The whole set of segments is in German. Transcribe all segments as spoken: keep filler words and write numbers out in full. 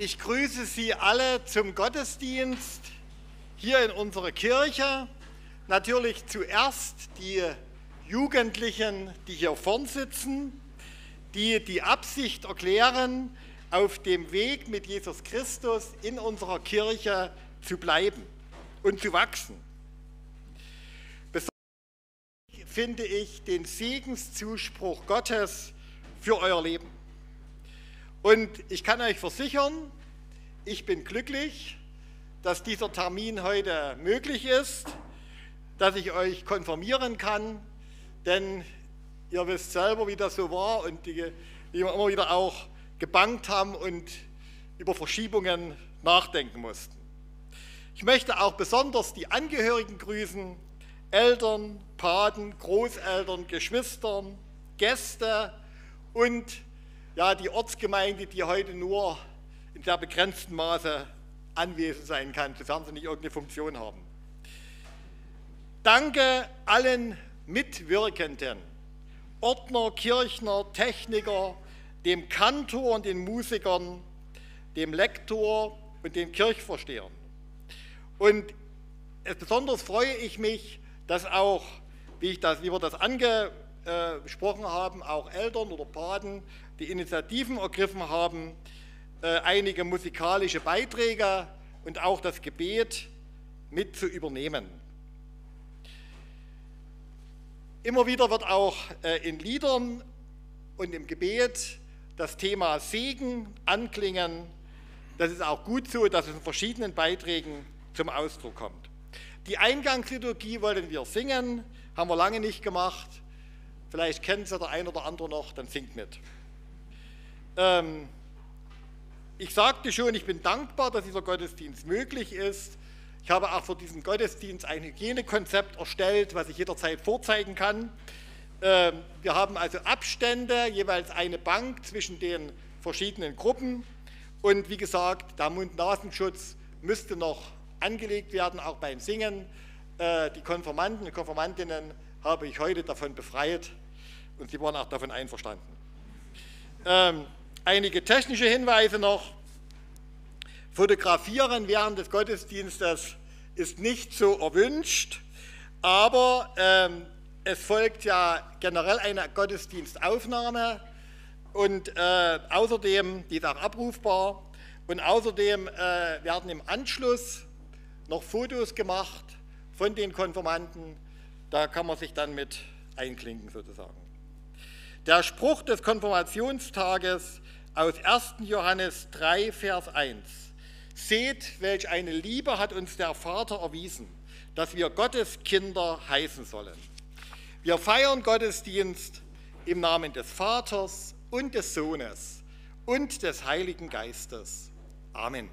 Ich grüße Sie alle zum Gottesdienst hier in unserer Kirche. Natürlich zuerst die Jugendlichen, die hier vorn sitzen, die die Absicht erklären, auf dem Weg mit Jesus Christus in unserer Kirche zu bleiben und zu wachsen. Besonders finde ich den Segenszuspruch Gottes für euer Leben. Und ich kann euch versichern, ich bin glücklich, dass dieser Termin heute möglich ist, dass ich euch konfirmieren kann, denn ihr wisst selber, wie das so war und die, die wir immer wieder auch gebangt haben und über Verschiebungen nachdenken mussten. Ich möchte auch besonders die Angehörigen grüßen, Eltern, Paten, Großeltern, Geschwistern, Gäste und ja, die Ortsgemeinde, die heute nur in der begrenzten Maße anwesend sein kann, sofern sie nicht irgendeine Funktion haben. Danke allen Mitwirkenden, Ordner, Kirchner, Techniker, dem Kantor und den Musikern, dem Lektor und den Kirchvorstehern. Und besonders freue ich mich, dass auch, wie, ich das, wie wir das angesprochen haben, auch Eltern oder Paten die Initiativen ergriffen haben, äh, einige musikalische Beiträge und auch das Gebet mit zu übernehmen. Immer wieder wird auch äh, in Liedern und im Gebet das Thema Segen anklingen. Das ist auch gut so, dass es in verschiedenen Beiträgen zum Ausdruck kommt. Die Eingangsliturgie wollten wir singen, haben wir lange nicht gemacht. Vielleicht kennt sie der ein oder andere noch, dann singt mit. Ähm, ich sagte schon, ich bin dankbar, dass dieser Gottesdienst möglich ist. Ich habe auch für diesen Gottesdienst ein Hygienekonzept erstellt, was ich jederzeit vorzeigen kann. Ähm, wir haben also Abstände, jeweils eine Bank zwischen den verschiedenen Gruppen. Und wie gesagt, der Mund-Nasenschutz müsste noch angelegt werden, auch beim Singen. Äh, die Konfirmanden und Konfirmandinnen habe ich heute davon befreit und sie waren auch davon einverstanden. Ähm, einige technische Hinweise noch. Fotografieren während des Gottesdienstes ist nicht so erwünscht, aber ähm, es folgt ja generell eine Gottesdienstaufnahme und äh, außerdem, die ist auch abrufbar, und außerdem äh, werden im Anschluss noch Fotos gemacht von den Konfirmanden, da kann man sich dann mit einklinken sozusagen. Der Spruch des Konfirmationstages aus ersten Johannes drei, Vers eins. Seht, welch eine Liebe hat uns der Vater erwiesen, dass wir Gottes Kinder heißen sollen. Wir feiern Gottesdienst im Namen des Vaters und des Sohnes und des Heiligen Geistes. Amen.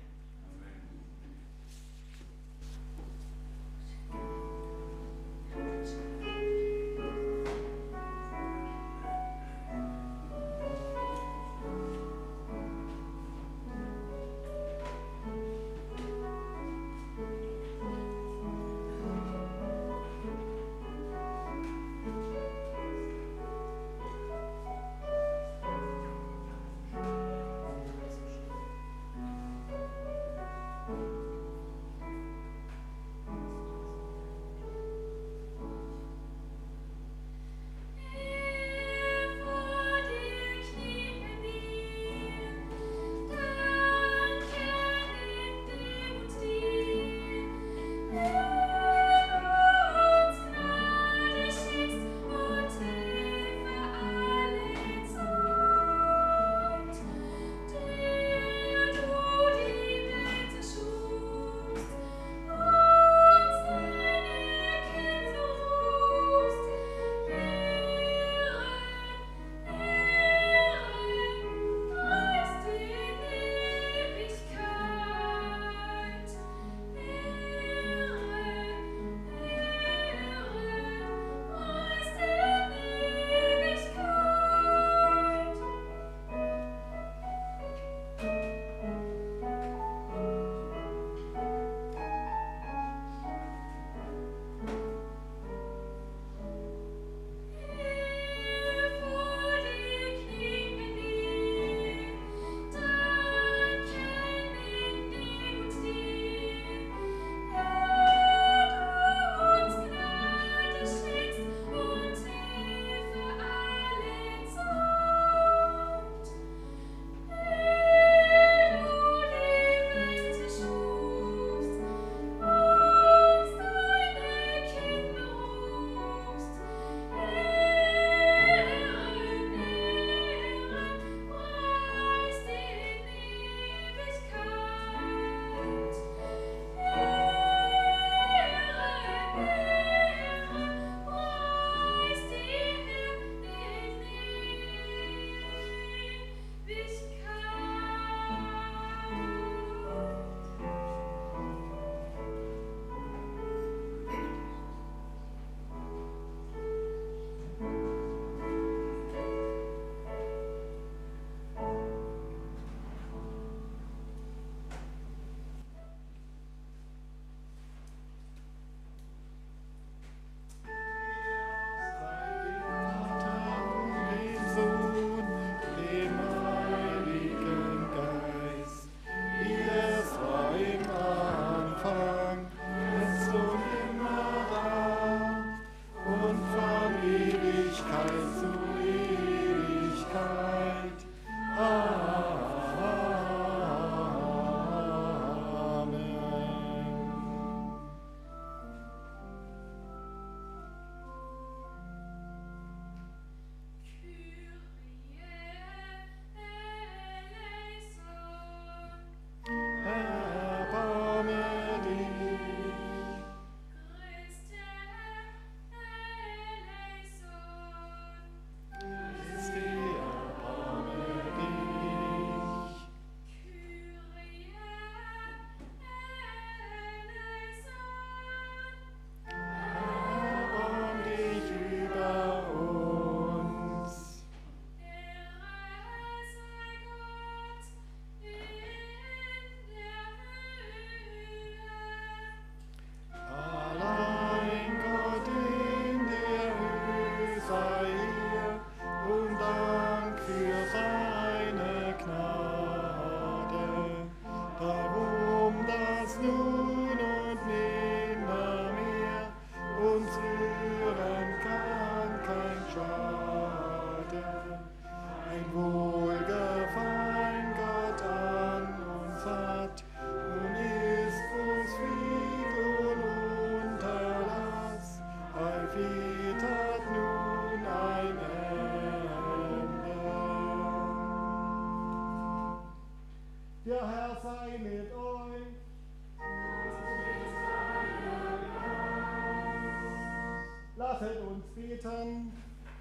Lasset uns beten.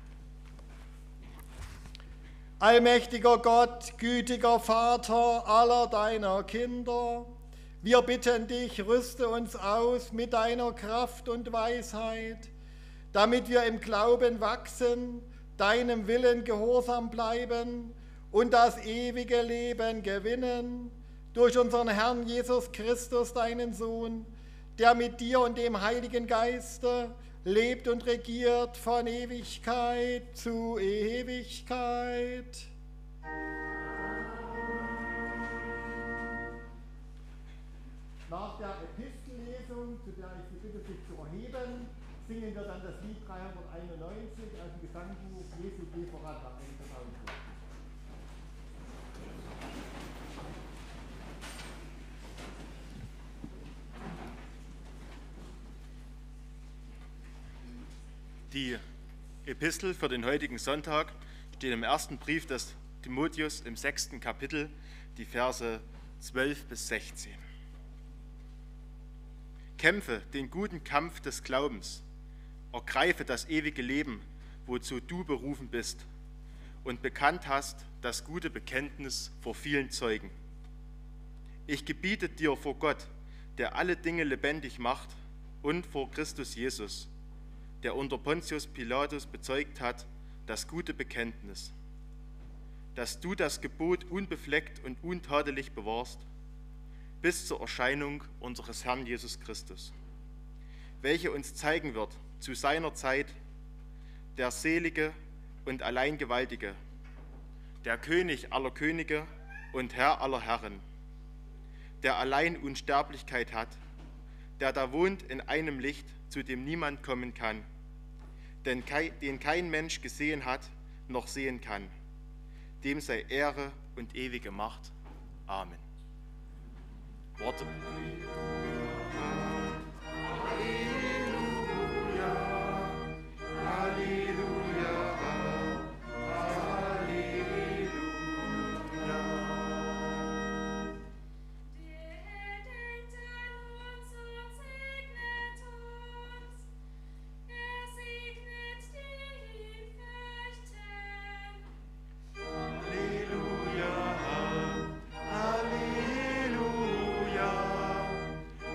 Allmächtiger Gott, gütiger Vater aller deiner Kinder, wir bitten dich, rüste uns aus mit deiner Kraft und Weisheit, damit wir im Glauben wachsen, deinem Willen gehorsam bleiben und das ewige Leben gewinnen, durch unseren Herrn Jesus Christus, deinen Sohn, der mit dir und dem Heiligen Geiste lebt und regiert von Ewigkeit zu Ewigkeit. Nach der Epistellesung, zu der ich Sie bitte, sich zu erheben, singen wir dann das Lied dreihunderteinundneunzig aus dem Gesangbuch Jesu geh voran nach Engelshausen. Die Epistel für den heutigen Sonntag steht im ersten Brief des Timotheus im sechsten Kapitel, die Verse zwölf bis sechzehn. Kämpfe den guten Kampf des Glaubens, ergreife das ewige Leben, wozu du berufen bist und bekannt hast das gute Bekenntnis vor vielen Zeugen. Ich gebiete dir vor Gott, der alle Dinge lebendig macht, und vor Christus Jesus, der unter Pontius Pilatus bezeugt hat, das gute Bekenntnis, dass du das Gebot unbefleckt und untadelig bewahrst, bis zur Erscheinung unseres Herrn Jesus Christus, welche uns zeigen wird zu seiner Zeit der Selige und allein Gewaltige, der König aller Könige und Herr aller Herren, der allein Unsterblichkeit hat, der da wohnt in einem Licht, zu dem niemand kommen kann, denn den kein Mensch gesehen hat, noch sehen kann. Dem sei Ehre und ewige Macht. Amen. Worte. Halleluja,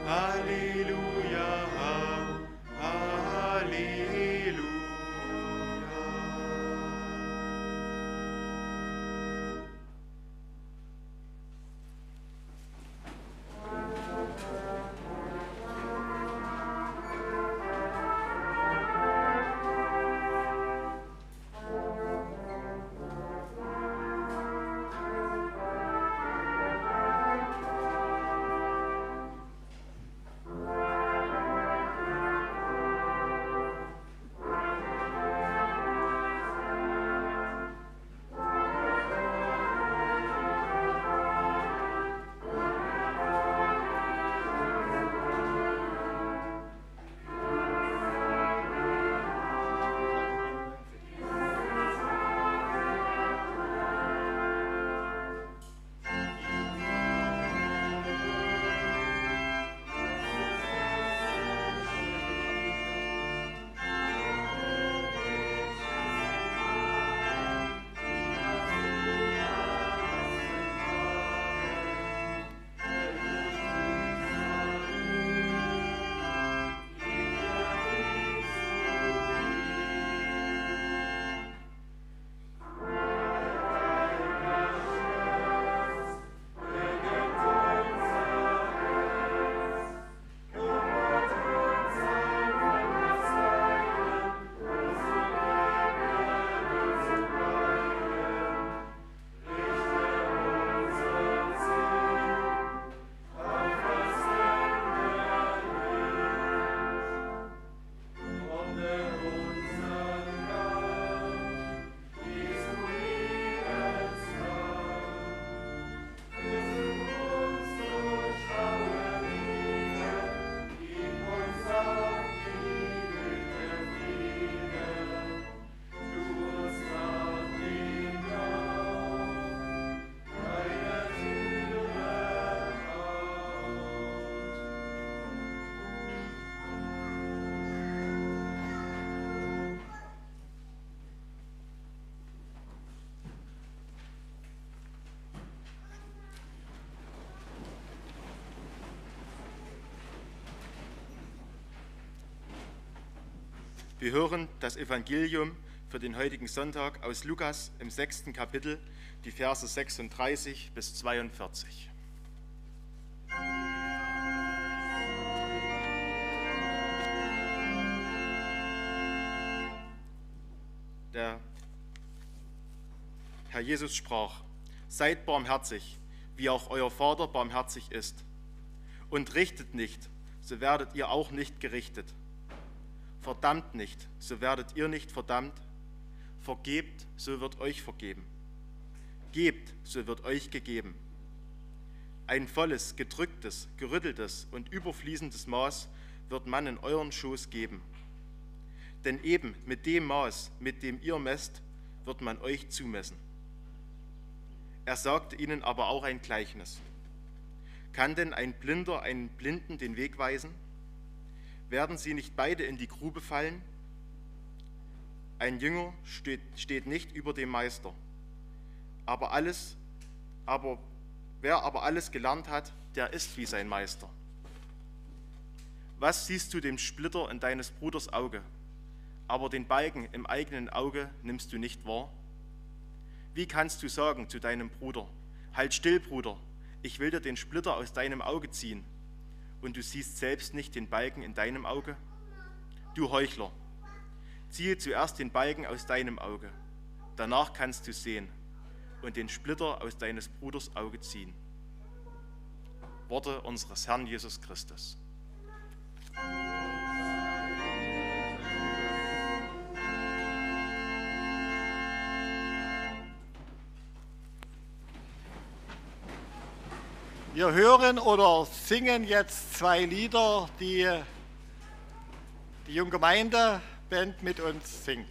Wir hören das Evangelium für den heutigen Sonntag aus Lukas im sechsten Kapitel, die Verse sechsunddreißig bis zweiundvierzig. Der Herr Jesus sprach: Seid barmherzig, wie auch euer Vater barmherzig ist. Und richtet nicht, so werdet ihr auch nicht gerichtet. Verdammt nicht, so werdet ihr nicht verdammt. Vergebt, so wird euch vergeben. Gebt, so wird euch gegeben. Ein volles, gedrücktes, gerütteltes und überfließendes Maß wird man in euren Schoß geben. Denn eben mit dem Maß, mit dem ihr messt, wird man euch zumessen. Er sagte ihnen aber auch ein Gleichnis. Kann denn ein Blinder einen Blinden den Weg weisen? Werden sie nicht beide in die Grube fallen? Ein Jünger steht, steht nicht über dem Meister. Aber alles, aber wer aber alles gelernt hat, der ist wie sein Meister. Was siehst du dem Splitter in deines Bruders Auge, aber den Balken im eigenen Auge nimmst du nicht wahr? Wie kannst du sagen zu deinem Bruder: Halt still, Bruder, ich will dir den Splitter aus deinem Auge ziehen, und du siehst selbst nicht den Balken in deinem Auge? Du Heuchler, ziehe zuerst den Balken aus deinem Auge, danach kannst du sehen und den Splitter aus deines Bruders Auge ziehen. Worte unseres Herrn Jesus Christus. Wir hören oder singen jetzt zwei Lieder, die die Junggemeindeband mit uns singt.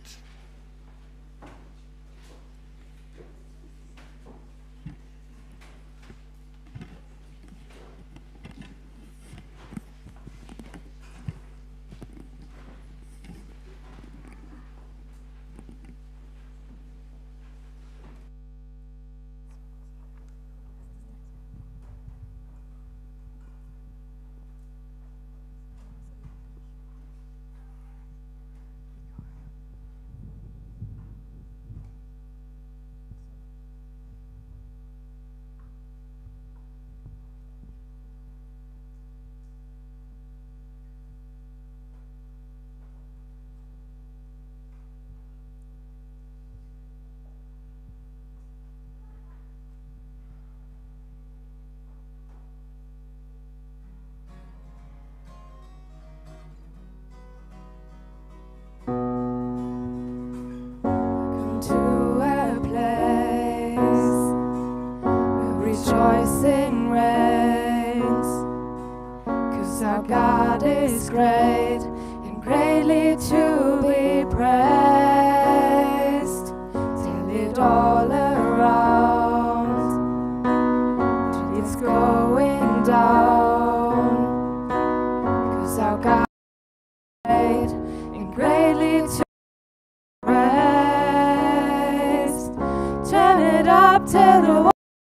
Rejoicing reigns, 'cause our God is great and greatly to be praised. Tell it all around, it's going down, 'cause our God is great and greatly to be praised. Turn it up till the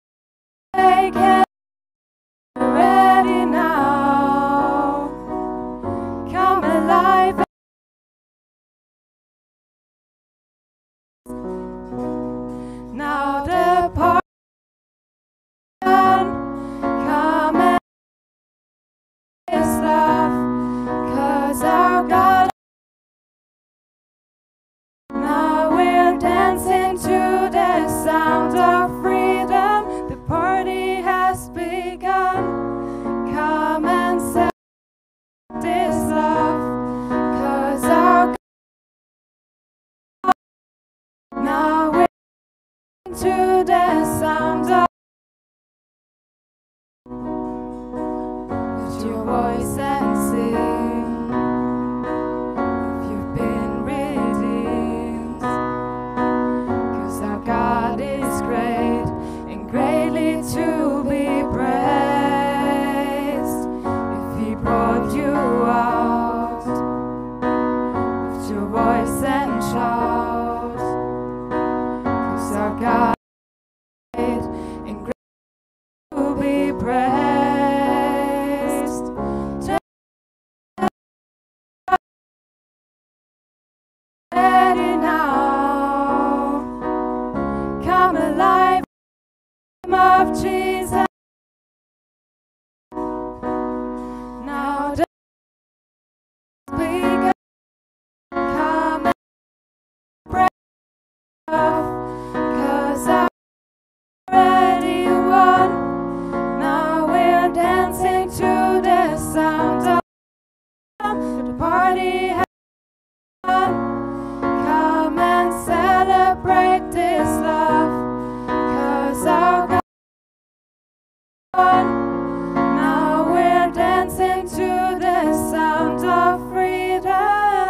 ready now, come alive. Now the party done, come and this love, 'cause our God. Now we're dancing to the sound of freedom. The party has begun. Come and celebrate this love, 'cause our God. Now we're to the sound of. Lift your voice and sing if you've been redeemed, 'cause our God is great and greatly to be praised. If He brought you out, lift your voice and shout, 'cause our God is great and greatly to be praised. party had. Come and celebrate this love, 'cause our God, now we're dancing to the sound of freedom.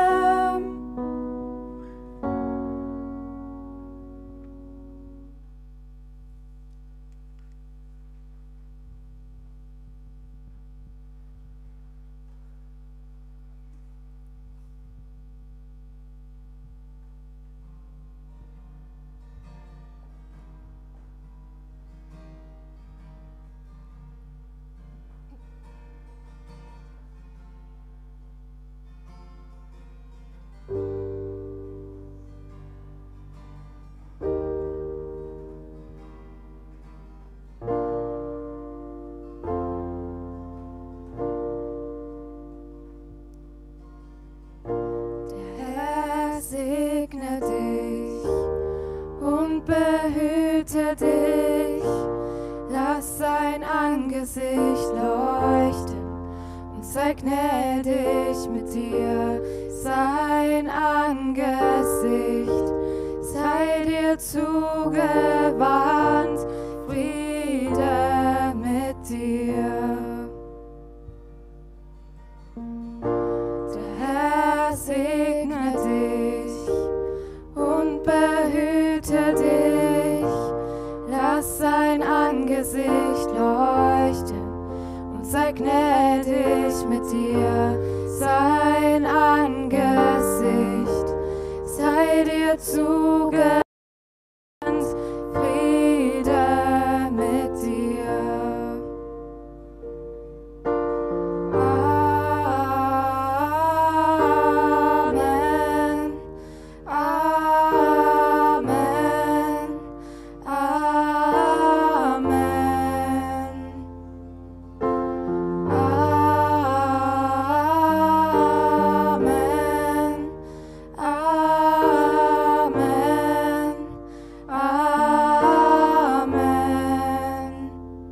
Segne dich und behüte dich, lass sein Angesicht leuchten und sei gnädig mit dir. Sein Angesicht sei dir zugewandt, Friede mit dir. Der Herr segne dich und behüte dich, lass sein Angesicht leuchten und sei gnädig mit dir. Sein Angesicht sei dir zugewandt, Friede mit dir. Amen. Amen. Amen. Amen. Amen. Amen.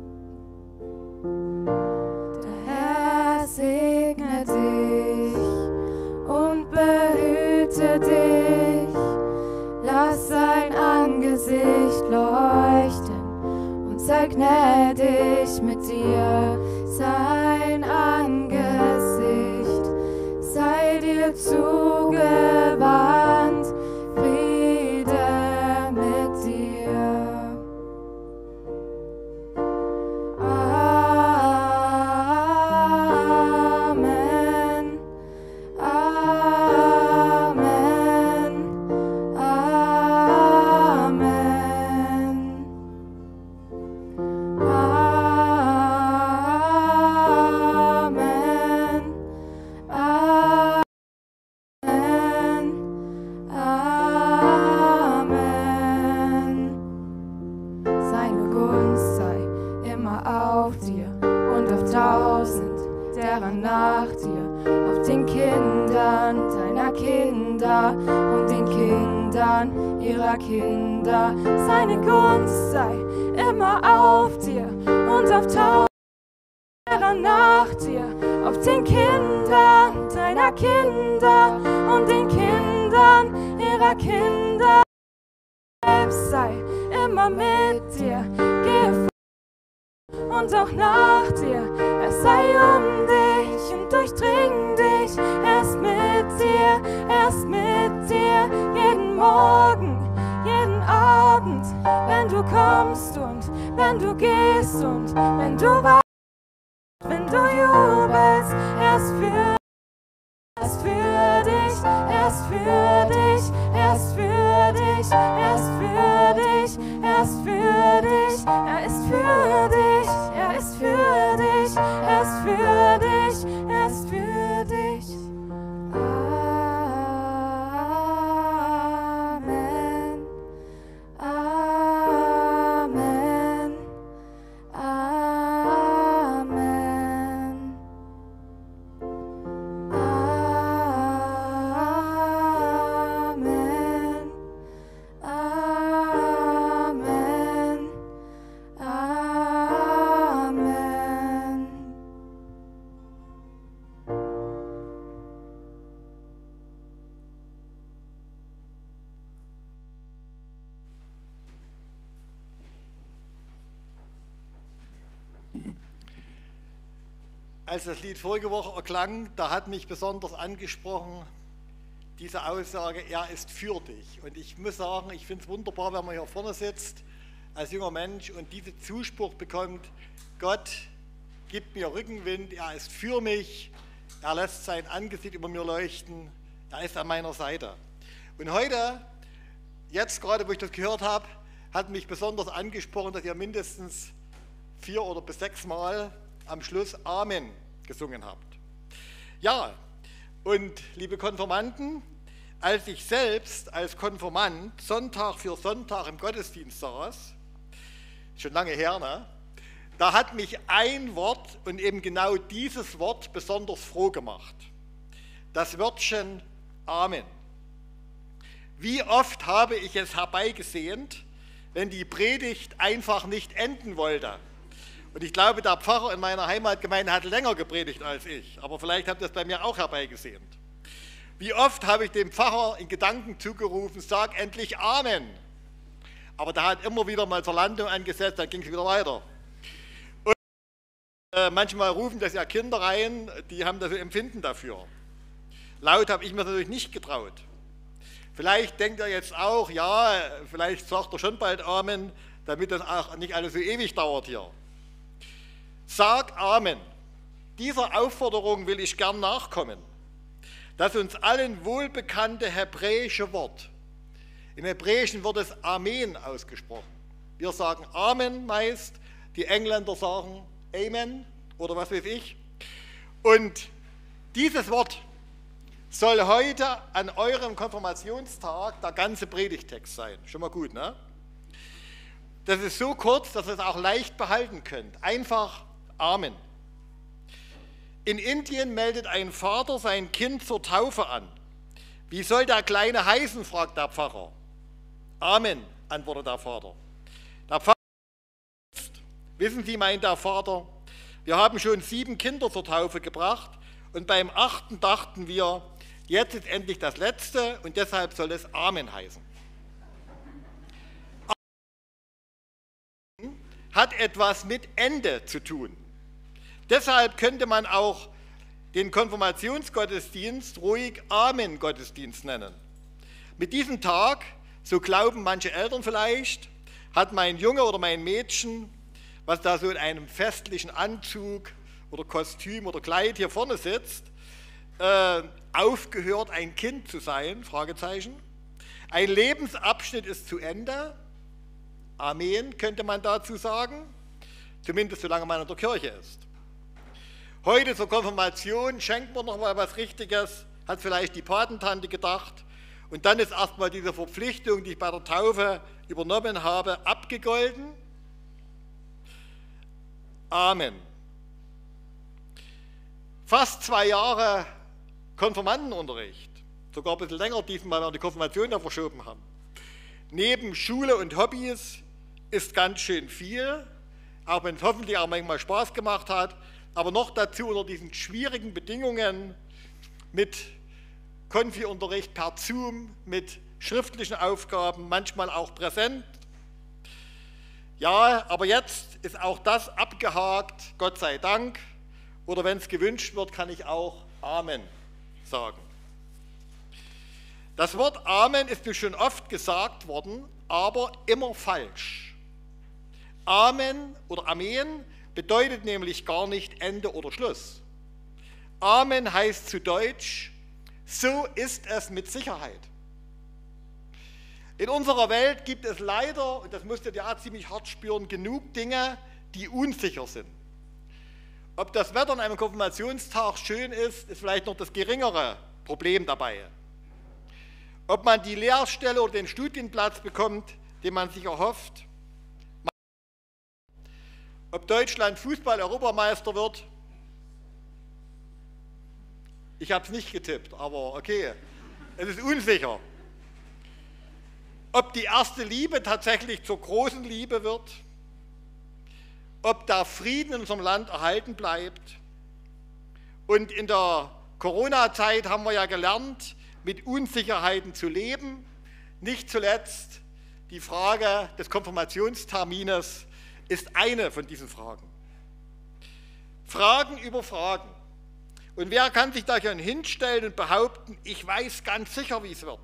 Der Herr segne dich und behüte dich, lass sein Angesicht leuchten und sei gnädig mit dir. Sein Angesicht sei dir zugewandt, Friede mit dir. Amen. Amen. Amen. Amen. Amen. Amen. Seine Gunst sei immer auf dir und auf tausend deren nach dir, auf den Kindern deiner Kinder und den Kindern ihrer Kinder. Seine Gunst sei immer auf dir und auf tausend deren nach dir, auf den Kindern deiner Kinder und den Kindern ihrer Kinder. Selbst sei immer mit dir, geh vor und auch nach dir. Er sei um dich und durchdring dich. Er ist mit dir, er ist mit dir, jeden Morgen, jeden Abend, wenn du kommst und wenn du gehst und wenn du warst, wenn du jubelst. Er ist für Er ist für dich, er ist für dich, er ist für dich, er ist für dich, er ist für dich, er ist für dich, er ist für dich, er ist für dich, er ist für dich. Amen. Amen. Amen. Amen. Amen. als das Lied vorige Woche erklang, da hat mich besonders angesprochen diese Aussage, er ist für dich. Und ich muss sagen, ich finde es wunderbar, wenn man hier vorne sitzt als junger Mensch und diesen Zuspruch bekommt, Gott gibt mir Rückenwind, er ist für mich, er lässt sein Angesicht über mir leuchten, er ist an meiner Seite. Und heute, jetzt gerade, wo ich das gehört habe, hat mich besonders angesprochen, dass ihr mindestens vier oder bis sechs Mal am Schluss Amen gesungen habt. Ja, und liebe Konfirmanden, als ich selbst als Konfirmand Sonntag für Sonntag im Gottesdienst saß, schon lange her, ne? Da hat mich ein Wort und eben genau dieses Wort besonders froh gemacht. Das Wörtchen Amen. Wie oft habe ich es herbeigesehnt, wenn die Predigt einfach nicht enden wollte. Und ich glaube, der Pfarrer in meiner Heimatgemeinde hat länger gepredigt als ich, aber vielleicht habt ihr das bei mir auch herbeigesehnt. Wie oft habe ich dem Pfarrer in Gedanken zugerufen, sag endlich Amen. Aber der hat immer wieder mal zur Landung angesetzt, dann ging es wieder weiter. Und äh, manchmal rufen das ja Kinder rein, die haben das Empfinden dafür. Laut habe ich mir natürlich nicht getraut. Vielleicht denkt er jetzt auch, ja, vielleicht sagt er schon bald Amen, damit das auch nicht alles so ewig dauert hier. Sag Amen. Dieser Aufforderung will ich gern nachkommen. Das uns allen wohlbekannte hebräische Wort. Im Hebräischen wird es Amen ausgesprochen. Wir sagen Amen meist, die Engländer sagen Amen oder was weiß ich. Und dieses Wort soll heute an eurem Konfirmationstag der ganze Predigtext sein. Schon mal gut, ne? Das ist so kurz, dass ihr es auch leicht behalten könnt. Einfach Amen. In Indien meldet ein Vater sein Kind zur Taufe an. Wie soll der Kleine heißen, fragt der Pfarrer. Amen, antwortet der Vater. Der Pfarrer ist, wissen Sie, meint der Vater, wir haben schon sieben Kinder zur Taufe gebracht und beim achten dachten wir, jetzt ist endlich das letzte und deshalb soll es Amen heißen. Amen hat etwas mit Ende zu tun. Deshalb könnte man auch den Konfirmationsgottesdienst ruhig Amen-Gottesdienst nennen. Mit diesem Tag, so glauben manche Eltern vielleicht, hat mein Junge oder mein Mädchen, was da so in einem festlichen Anzug oder Kostüm oder Kleid hier vorne sitzt, äh, aufgehört, ein Kind zu sein, Fragezeichen. Ein Lebensabschnitt ist zu Ende. Amen, könnte man dazu sagen, zumindest solange man in der Kirche ist. Heute zur Konfirmation schenkt man noch mal was Richtiges, hat vielleicht die Patentante gedacht und dann ist erstmal diese Verpflichtung, die ich bei der Taufe übernommen habe, abgegolten. Amen. Fast zwei Jahre Konfirmandenunterricht, sogar ein bisschen länger diesmal, weil wir die Konfirmation da verschoben haben. Neben Schule und Hobbys ist ganz schön viel, auch wenn es hoffentlich auch manchmal Spaß gemacht hat, aber noch dazu unter diesen schwierigen Bedingungen mit Konfi-Unterricht per Zoom, mit schriftlichen Aufgaben, manchmal auch präsent. Ja, aber jetzt ist auch das abgehakt, Gott sei Dank. Oder wenn es gewünscht wird, kann ich auch Amen sagen. Das Wort Amen ist mir schon oft gesagt worden, aber immer falsch. Amen oder Amen bedeutet nämlich gar nicht Ende oder Schluss. Amen heißt zu Deutsch, so ist es mit Sicherheit. In unserer Welt gibt es leider, und das musstet ihr auch ziemlich hart spüren, genug Dinge, die unsicher sind. Ob das Wetter an einem Konfirmationstag schön ist, ist vielleicht noch das geringere Problem dabei. Ob man die Lehrstelle oder den Studienplatz bekommt, den man sich erhofft. Ob Deutschland Fußball-Europameister wird. Ich habe es nicht getippt, aber okay, es ist unsicher. Ob die erste Liebe tatsächlich zur großen Liebe wird. Ob der Frieden in unserem Land erhalten bleibt. Und in der Corona-Zeit haben wir ja gelernt, mit Unsicherheiten zu leben. Nicht zuletzt die Frage des Konfirmationstermines ist eine von diesen Fragen. Fragen über Fragen. Und wer kann sich da hinstellen und behaupten, ich weiß ganz sicher, wie es wird?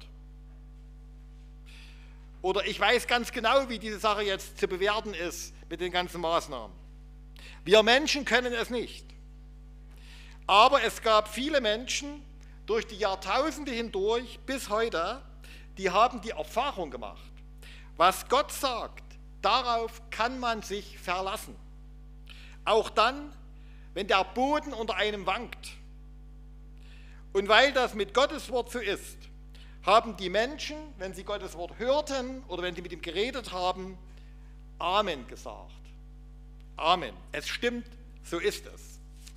Oder ich weiß ganz genau, wie diese Sache jetzt zu bewerten ist mit den ganzen Maßnahmen. Wir Menschen können es nicht. Aber es gab viele Menschen durch die Jahrtausende hindurch bis heute, die haben die Erfahrung gemacht. Was Gott sagt, darauf kann man sich verlassen. Auch dann, wenn der Boden unter einem wankt. Und weil das mit Gottes Wort so ist, haben die Menschen, wenn sie Gottes Wort hörten oder wenn sie mit ihm geredet haben, Amen gesagt. Amen. Es stimmt, so ist es.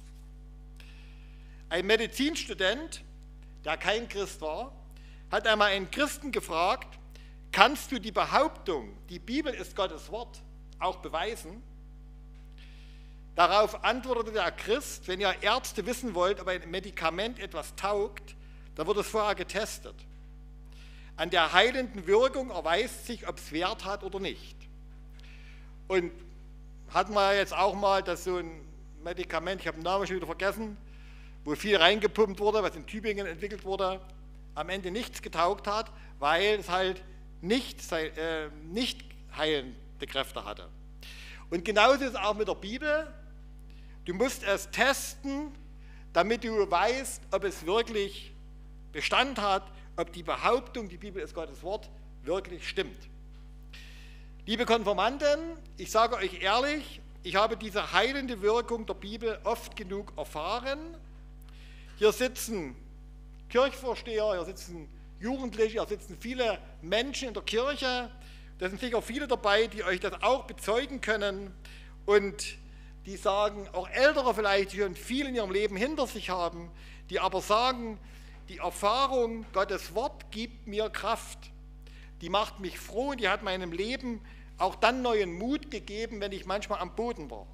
Ein Medizinstudent, der kein Christ war, hat einmal einen Christen gefragt, kannst du die Behauptung, die Bibel ist Gottes Wort, auch beweisen? Darauf antwortete der Christ, wenn ihr Ärzte wissen wollt, ob ein Medikament etwas taugt, dann wird es vorher getestet. An der heilenden Wirkung erweist sich, ob es Wert hat oder nicht. Und hatten wir jetzt auch mal, dass so ein Medikament, ich habe den Namen schon wieder vergessen, wo viel reingepumpt wurde, was in Tübingen entwickelt wurde, am Ende nichts getaugt hat, weil es halt nicht, äh, nicht heilende Kräfte hatte. Und genauso ist es auch mit der Bibel. Du musst es testen, damit du weißt, ob es wirklich Bestand hat, ob die Behauptung, die Bibel ist Gottes Wort, wirklich stimmt. Liebe Konfirmanden, ich sage euch ehrlich, ich habe diese heilende Wirkung der Bibel oft genug erfahren. Hier sitzen Kirchvorsteher, hier sitzen Jugendliche, hier sitzen viele Menschen in der Kirche. Da sind sicher viele dabei, die euch das auch bezeugen können und die sagen, auch Ältere vielleicht, die schon viel in ihrem Leben hinter sich haben, die aber sagen, die Erfahrung, Gottes Wort gibt mir Kraft. Die macht mich froh und die hat meinem Leben auch dann neuen Mut gegeben, wenn ich manchmal am Boden war.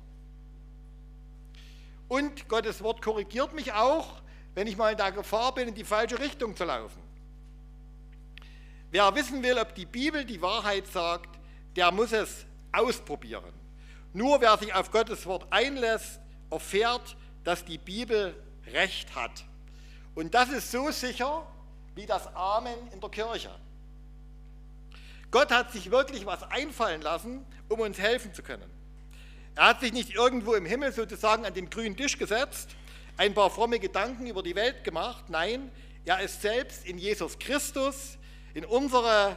Und Gottes Wort korrigiert mich auch, wenn ich mal in der Gefahr bin, in die falsche Richtung zu laufen. Wer wissen will, ob die Bibel die Wahrheit sagt, der muss es ausprobieren. Nur wer sich auf Gottes Wort einlässt, erfährt, dass die Bibel Recht hat. Und das ist so sicher wie das Amen in der Kirche. Gott hat sich wirklich was einfallen lassen, um uns helfen zu können. Er hat sich nicht irgendwo im Himmel sozusagen an den grünen Tisch gesetzt, ein paar fromme Gedanken über die Welt gemacht. Nein, er ist selbst in Jesus Christus in unsere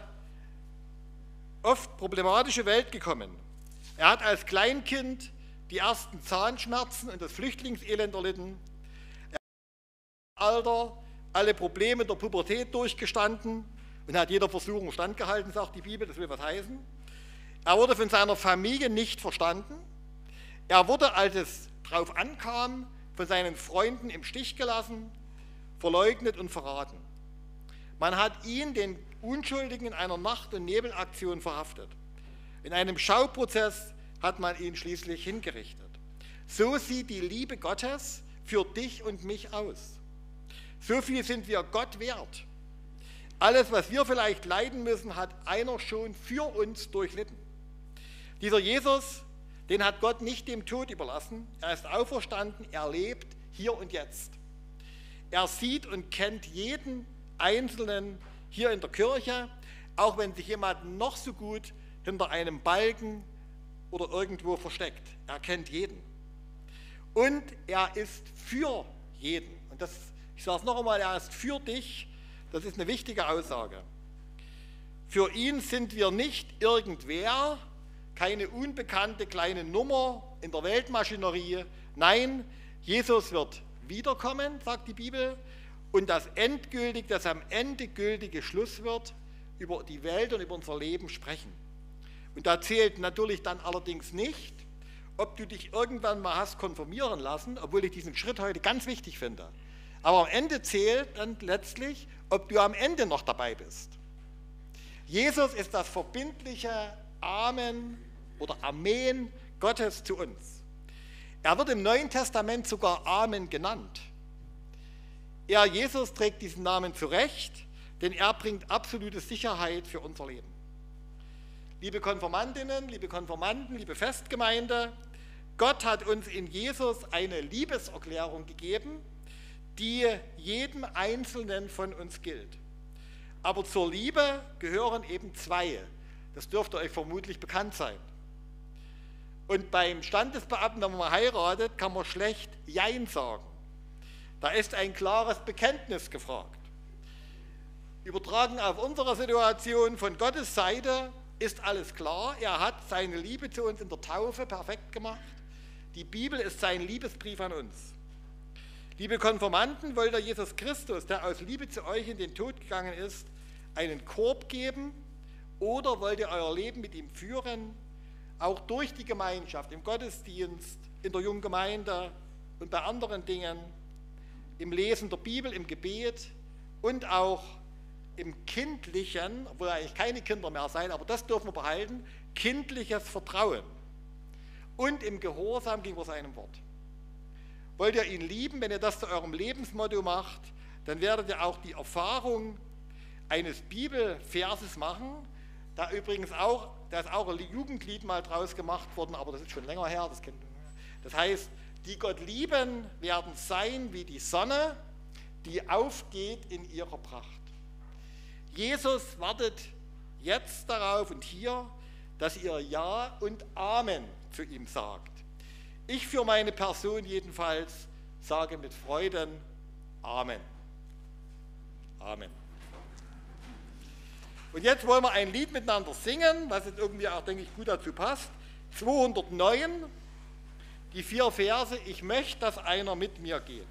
oft problematische Welt gekommen. Er hat als Kleinkind die ersten Zahnschmerzen und das Flüchtlingselend erlitten. Er hat im Alter alle Probleme der Pubertät durchgestanden und hat jeder Versuchung standgehalten, sagt die Bibel, das will was heißen. Er wurde von seiner Familie nicht verstanden. Er wurde, als es drauf ankam, von seinen Freunden im Stich gelassen, verleugnet und verraten. Man hat ihn, den Unschuldigen, in einer Nacht- und Nebelaktion verhaftet. In einem Schauprozess hat man ihn schließlich hingerichtet. So sieht die Liebe Gottes für dich und mich aus. So viel sind wir Gott wert. Alles, was wir vielleicht leiden müssen, hat einer schon für uns durchlitten. Dieser Jesus, den hat Gott nicht dem Tod überlassen. Er ist auferstanden, er lebt hier und jetzt. Er sieht und kennt jeden Einzelnen hier in der Kirche, auch wenn sich jemand noch so gut hinter einem Balken oder irgendwo versteckt. Er kennt jeden. Und er ist für jeden. Und das, ich sage es noch einmal, er ist für dich. Das ist eine wichtige Aussage. Für ihn sind wir nicht irgendwer, keine unbekannte kleine Nummer in der Weltmaschinerie. Nein, Jesus wird wiederkommen, sagt die Bibel, und das endgültig, das am Ende gültige Schluss wird, über die Welt und über unser Leben sprechen. Und da zählt natürlich dann allerdings nicht, ob du dich irgendwann mal hast konfirmieren lassen, obwohl ich diesen Schritt heute ganz wichtig finde. Aber am Ende zählt dann letztlich, ob du am Ende noch dabei bist. Jesus ist das verbindliche Amen oder Amen Gottes zu uns. Er wird im Neuen Testament sogar Amen genannt. Er, Jesus, trägt diesen Namen zurecht, denn er bringt absolute Sicherheit für unser Leben. Liebe Konfirmandinnen, liebe Konfirmanden, liebe Festgemeinde, Gott hat uns in Jesus eine Liebeserklärung gegeben, die jedem Einzelnen von uns gilt. Aber zur Liebe gehören eben zwei. Das dürfte euch vermutlich bekannt sein. Und beim Standesbeamten, wenn man heiratet, kann man schlecht Jein sagen. Da ist ein klares Bekenntnis gefragt. Übertragen auf unsere Situation von Gottes Seite ist alles klar. Er hat seine Liebe zu uns in der Taufe perfekt gemacht. Die Bibel ist sein Liebesbrief an uns. Liebe Konfirmanden, wollt ihr Jesus Christus, der aus Liebe zu euch in den Tod gegangen ist, einen Korb geben, oder wollt ihr euer Leben mit ihm führen, auch durch die Gemeinschaft, im Gottesdienst, in der jungen Gemeinde und bei anderen Dingen, im Lesen der Bibel, im Gebet und auch im kindlichen, obwohl ihr eigentlich keine Kinder mehr seid, aber das dürfen wir behalten, kindliches Vertrauen und im Gehorsam gegenüber seinem Wort. Wollt ihr ihn lieben, wenn ihr das zu eurem Lebensmotto macht, dann werdet ihr auch die Erfahrung eines Bibelverses machen, da übrigens auch, da ist auch ein Jugendlied mal draus gemacht worden, aber das ist schon länger her, das kennt ihr. Das heißt, die Gott lieben, werden sein wie die Sonne, die aufgeht in ihrer Pracht. Jesus wartet jetzt darauf und hier, dass ihr Ja und Amen zu ihm sagt. Ich für meine Person jedenfalls sage mit Freuden Amen. Amen. Und jetzt wollen wir ein Lied miteinander singen, was jetzt irgendwie auch, denke ich, gut dazu passt. zweihundertneun, die vier Verse, ich möchte, dass einer mit mir geht.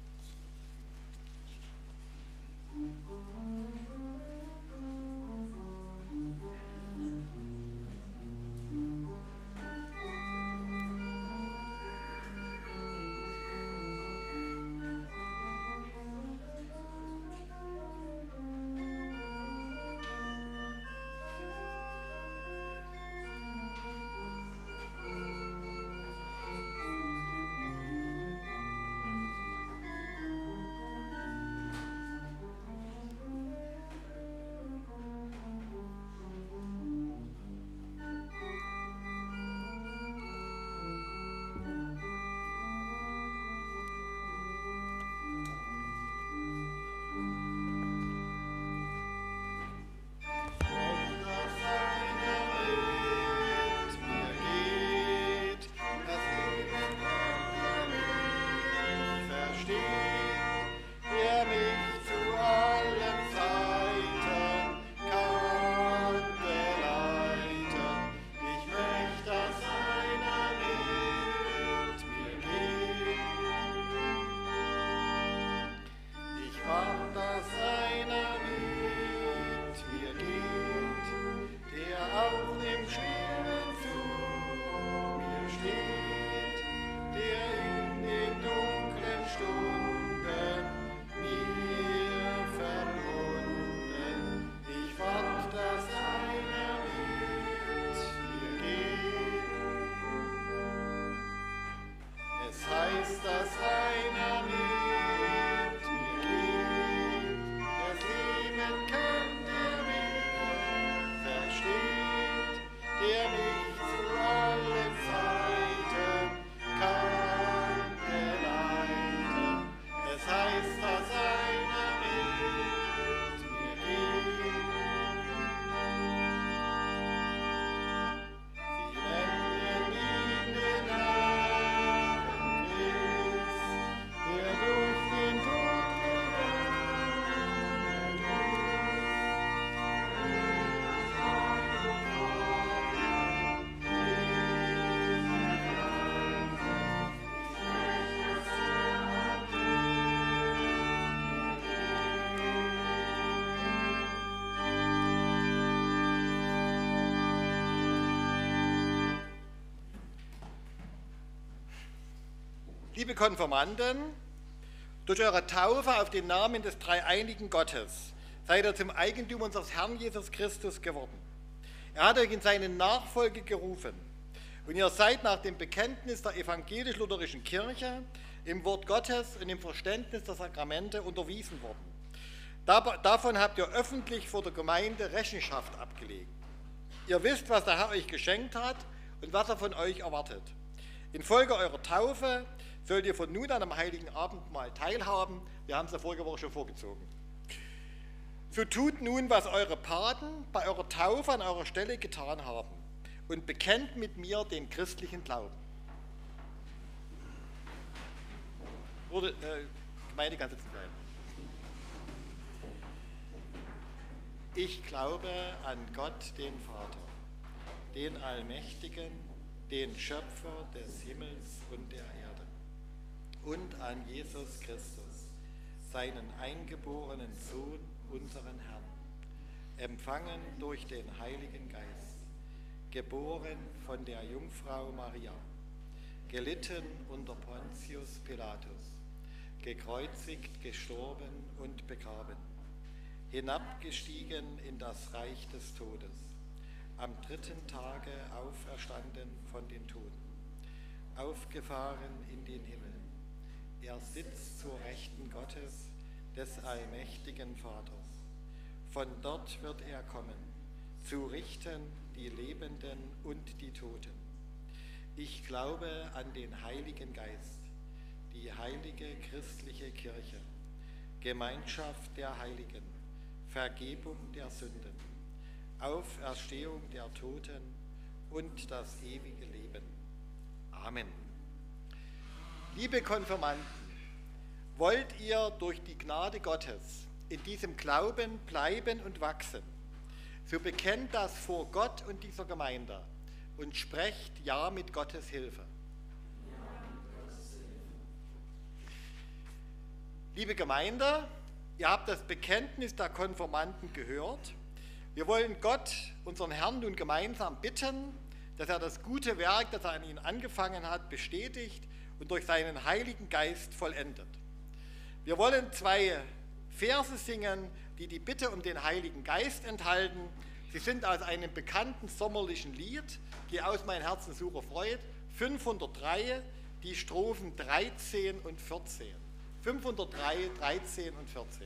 Liebe Konfirmanden, durch eure Taufe auf den Namen des dreieinigen Gottes seid ihr zum Eigentum unseres Herrn Jesus Christus geworden. Er hat euch in seine Nachfolge gerufen und ihr seid nach dem Bekenntnis der evangelisch-lutherischen Kirche im Wort Gottes und im Verständnis der Sakramente unterwiesen worden. Davon habt ihr öffentlich vor der Gemeinde Rechenschaft abgelegt. Ihr wisst, was der Herr euch geschenkt hat und was er von euch erwartet. Infolge eurer Taufe sollt ihr von nun an am Heiligen Abendmahl teilhaben. Wir haben es ja vorige Woche schon vorgezogen. So tut nun, was eure Paten bei eurer Taufe an eurer Stelle getan haben und bekennt mit mir den christlichen Glauben. Wurde, äh, Gemeinde kann sitzen bleiben. Ich glaube an Gott, den Vater, den Allmächtigen, den Schöpfer des Himmels und der Erde, und an Jesus Christus, seinen eingeborenen Sohn, unseren Herrn, empfangen durch den Heiligen Geist, geboren von der Jungfrau Maria, gelitten unter Pontius Pilatus, gekreuzigt, gestorben und begraben, hinabgestiegen in das Reich des Todes, am dritten Tage auferstanden von den Toten, aufgefahren in den Himmel. Er sitzt zur Rechten Gottes, des allmächtigen Vaters. Von dort wird er kommen, zu richten die Lebenden und die Toten. Ich glaube an den Heiligen Geist, die heilige christliche Kirche, Gemeinschaft der Heiligen, Vergebung der Sünden, Auferstehung der Toten und das ewige Leben. Amen. Liebe Konfirmanden, wollt ihr durch die Gnade Gottes in diesem Glauben bleiben und wachsen, so bekennt das vor Gott und dieser Gemeinde und sprecht Ja mit Gottes Hilfe. Liebe Gemeinde, ihr habt das Bekenntnis der Konfirmanden gehört. Wir wollen Gott, unseren Herrn, nun gemeinsam bitten, dass er das gute Werk, das er an ihnen angefangen hat, bestätigt und durch seinen Heiligen Geist vollendet. Wir wollen zwei Verse singen, die die Bitte um den Heiligen Geist enthalten. Sie sind aus einem bekannten sommerlichen Lied, Geh aus mein Herzen suche Freud, fünfhundertdrei, die Strophen dreizehn und vierzehn. fünfhundertdrei, dreizehn und vierzehn.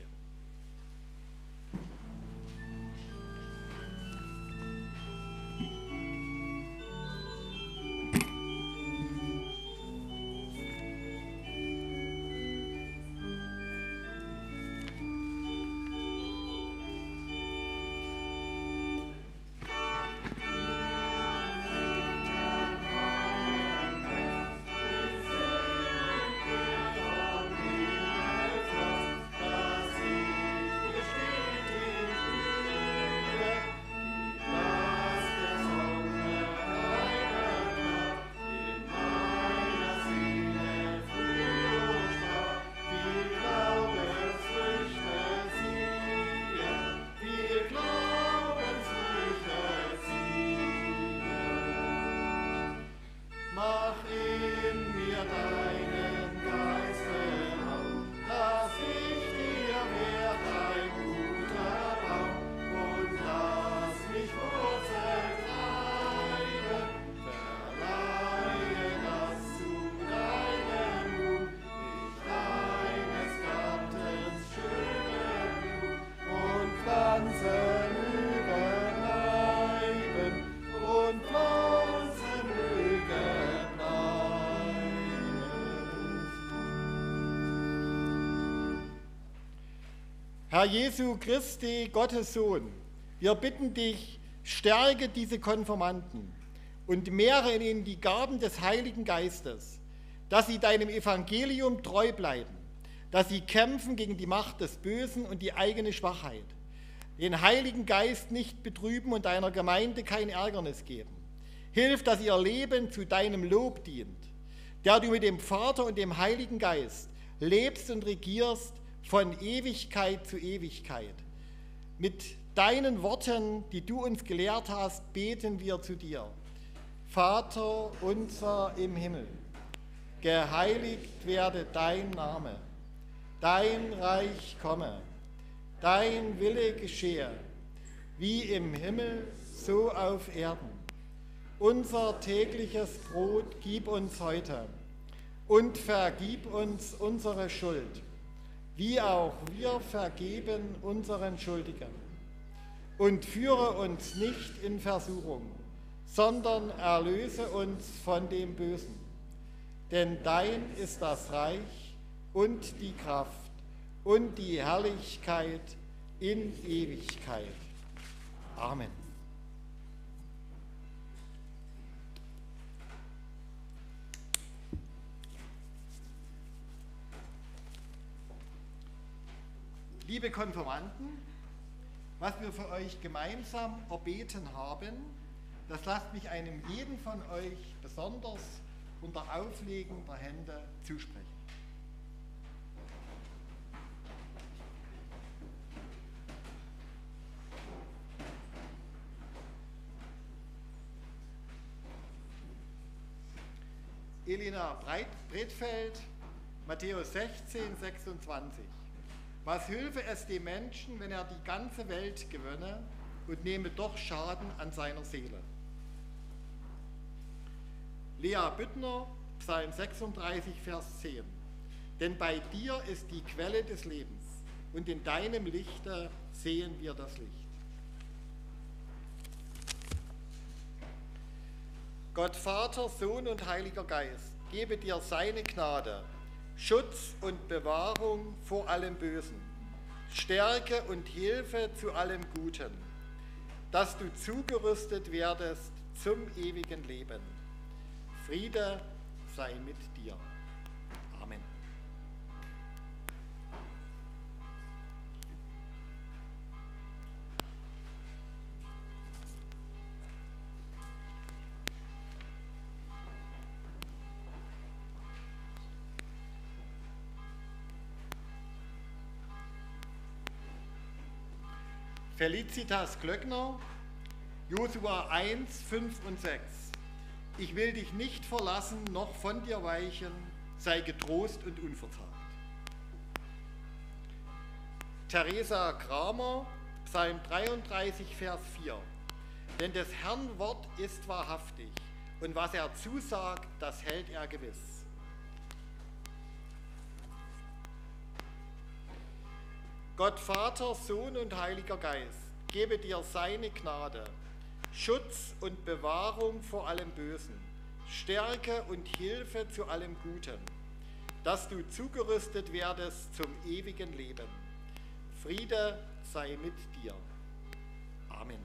Herr Jesu Christi, Gottes Sohn, wir bitten dich, stärke diese Konfirmanden und mehre in ihnen die Gaben des Heiligen Geistes, dass sie deinem Evangelium treu bleiben, dass sie kämpfen gegen die Macht des Bösen und die eigene Schwachheit, den Heiligen Geist nicht betrüben und deiner Gemeinde kein Ärgernis geben. Hilf, dass ihr Leben zu deinem Lob dient, der du mit dem Vater und dem Heiligen Geist lebst und regierst von Ewigkeit zu Ewigkeit. Mit deinen Worten, die du uns gelehrt hast, beten wir zu dir. Vater unser im Himmel, geheiligt werde dein Name, dein Reich komme, dein Wille geschehe, wie im Himmel, so auf Erden. Unser tägliches Brot gib uns heute und vergib uns unsere Schuld, wie auch wir vergeben unseren Schuldigen. Und führe uns nicht in Versuchung, sondern erlöse uns von dem Bösen. denn dein ist das Reich und die Kraft und die Herrlichkeit in Ewigkeit. Amen. Liebe Konfirmanden, was wir für euch gemeinsam erbeten haben, das lasst mich einem jeden von euch besonders unter Auflegen der Hände zusprechen. Elina Bredfeld, Matthäus sechzehn, sechsundzwanzig. Was hülfe es dem Menschen, wenn er die ganze Welt gewönne und nehme doch Schaden an seiner Seele? Lea Büttner, Psalm sechsunddreißig, Vers zehn. Denn bei dir ist die Quelle des Lebens und in deinem Lichte sehen wir das Licht. Gott Vater, Sohn und Heiliger Geist, gebe dir seine Gnade, Schutz und Bewahrung vor allem Bösen, Stärke und Hilfe zu allem Guten, dass du zugerüstet werdest zum ewigen Leben. Friede sei mit dir. Amen. Felicitas Glöckner, Josua eins, fünf und sechs. Ich will dich nicht verlassen, noch von dir weichen, sei getrost und unverzagt. Theresa Kramer, Psalm dreiunddreißig, Vers vier. Denn des Herrn Wort ist wahrhaftig, und was er zusagt, das hält er gewiss. Gott Vater, Sohn und Heiliger Geist, gebe dir seine Gnade, Schutz und Bewahrung vor allem Bösen, Stärke und Hilfe zu allem Guten, dass du zugerüstet werdest zum ewigen Leben. Friede sei mit dir. Amen.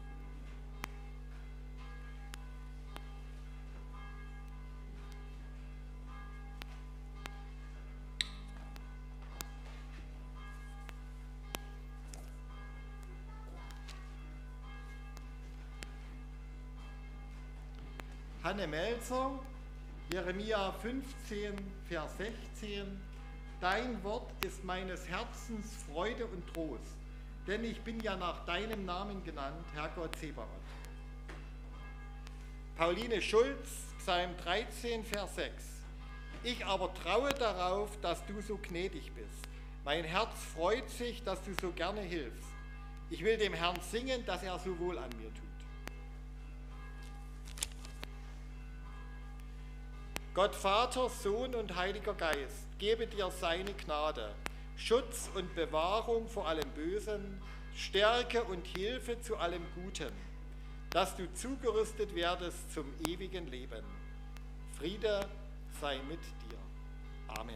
Hanne Melzer, Jeremia fünfzehn, Vers sechzehn. Dein Wort ist meines Herzens Freude und Trost, denn ich bin ja nach deinem Namen genannt, Herrgott Zebaoth. Pauline Schulz, Psalm dreizehn, Vers sechs. Ich aber traue darauf, dass du so gnädig bist. Mein Herz freut sich, dass du so gerne hilfst. Ich will dem Herrn singen, dass er so wohl an mir tut. Gott Vater, Sohn und Heiliger Geist, gebe dir seine Gnade, Schutz und Bewahrung vor allem Bösen, Stärke und Hilfe zu allem Guten, dass du zugerüstet werdest zum ewigen Leben. Friede sei mit dir. Amen.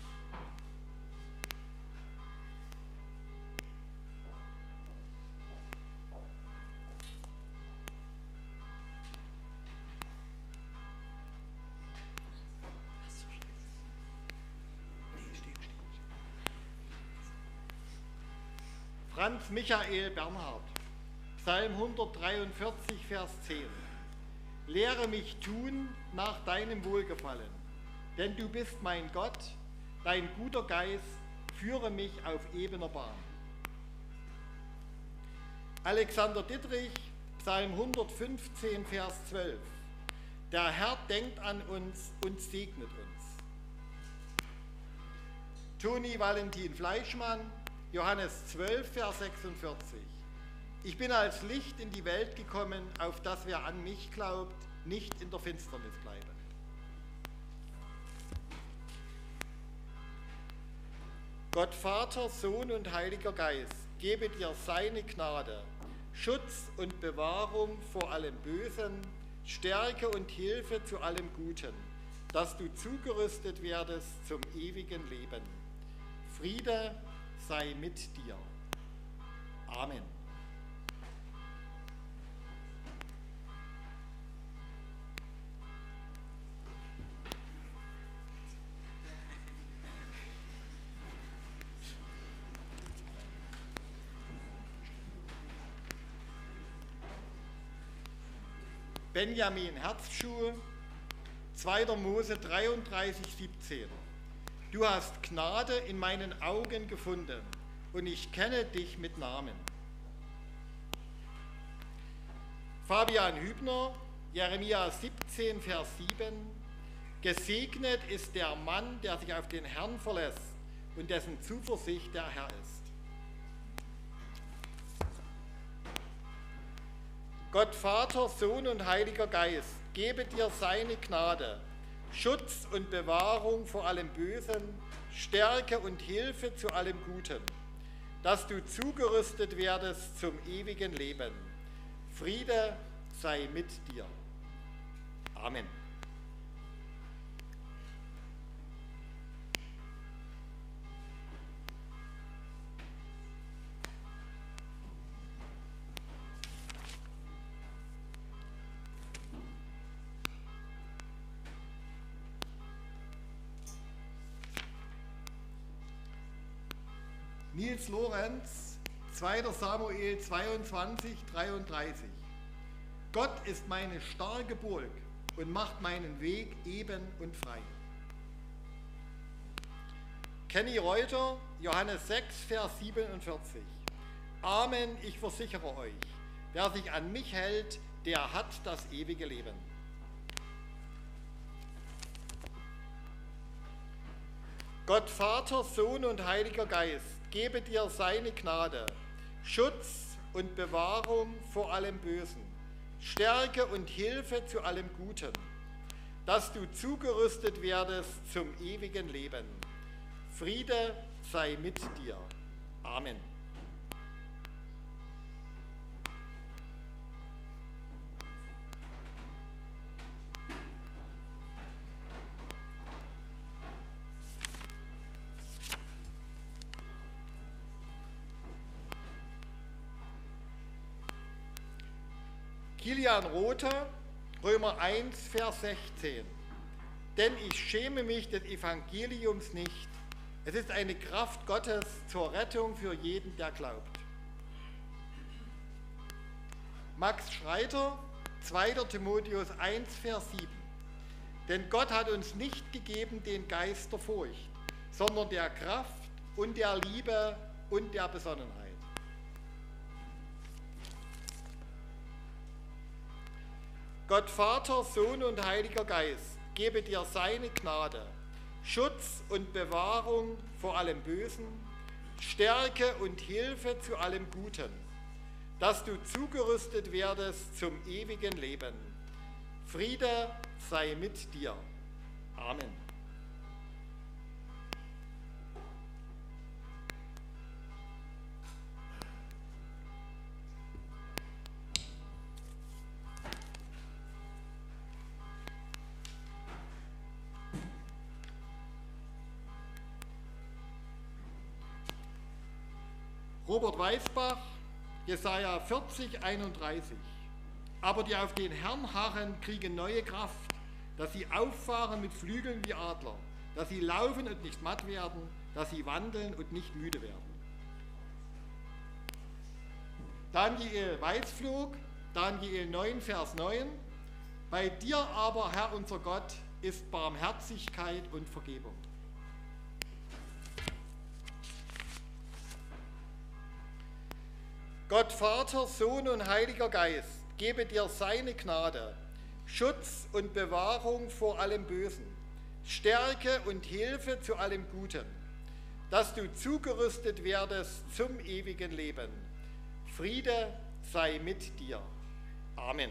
Franz Michael Bernhard, Psalm hundertdreiundvierzig, Vers zehn. Lehre mich tun nach deinem Wohlgefallen, denn du bist mein Gott, dein guter Geist führe mich auf ebener Bahn. Alexander Dittrich, Psalm hundertfünfzehn, Vers zwölf. Der Herr denkt an uns und segnet uns. Toni Valentin Fleischmann, Johannes zwölf, Vers sechsundvierzig. Ich bin als Licht in die Welt gekommen, auf das wer an mich glaubt, nicht in der Finsternis bleibe. Gott Vater, Sohn und Heiliger Geist, gebe dir seine Gnade, Schutz und Bewahrung vor allem Bösen, Stärke und Hilfe zu allem Guten, dass du zugerüstet werdest zum ewigen Leben. Friede sei mit dir. Amen. Benjamin Herzschuh, zweiter Mose dreiunddreißig, siebzehn. Du hast Gnade in meinen Augen gefunden und ich kenne dich mit Namen. Fabian Hübner, Jeremia siebzehn, Vers sieben. Gesegnet ist der Mann, der sich auf den Herrn verlässt und dessen Zuversicht der Herr ist. Gott Vater, Sohn und Heiliger Geist, gebe dir seine Gnade, Schutz und Bewahrung vor allem Bösen, Stärke und Hilfe zu allem Guten, dass du zugerüstet werdest zum ewigen Leben. Friede sei mit dir. Amen. Nils Lorenz, zweiter Samuel zweiundzwanzig, dreiunddreißig. Gott ist meine starke Burg und macht meinen Weg eben und frei. Kenny Reuter, Johannes sechs, Vers siebenundvierzig. Amen, ich versichere euch, wer sich an mich hält, der hat das ewige Leben. Gott Vater, Sohn und Heiliger Geist, gebe dir seine Gnade, Schutz und Bewahrung vor allem Bösen, Stärke und Hilfe zu allem Guten, dass du zugerüstet werdest zum ewigen Leben. Friede sei mit dir. Amen. Kilian Rother, Römer eins, Vers sechzehn. Denn ich schäme mich des Evangeliums nicht. Es ist eine Kraft Gottes zur Rettung für jeden, der glaubt. Max Schreiter, zweiter Timotheus eins, Vers sieben. Denn Gott hat uns nicht gegeben den Geist der Furcht, sondern der Kraft und der Liebe und der Besonnenheit. Gott Vater, Sohn und Heiliger Geist, gebe dir seine Gnade, Schutz und Bewahrung vor allem Bösen, Stärke und Hilfe zu allem Guten, dass du zugerüstet werdest zum ewigen Leben. Friede sei mit dir. Amen. Robert Weißbach, Jesaja vierzig, einunddreißig. Aber die auf den Herrn harren, kriegen neue Kraft, dass sie auffahren mit Flügeln wie Adler, dass sie laufen und nicht matt werden, dass sie wandeln und nicht müde werden. Daniel Weißflog, Daniel neun, Vers neun. Bei dir aber, Herr unser Gott, ist Barmherzigkeit und Vergebung. Gott Vater, Sohn und Heiliger Geist, gebe dir seine Gnade, Schutz und Bewahrung vor allem Bösen, Stärke und Hilfe zu allem Guten, dass du zugerüstet werdest zum ewigen Leben. Friede sei mit dir. Amen.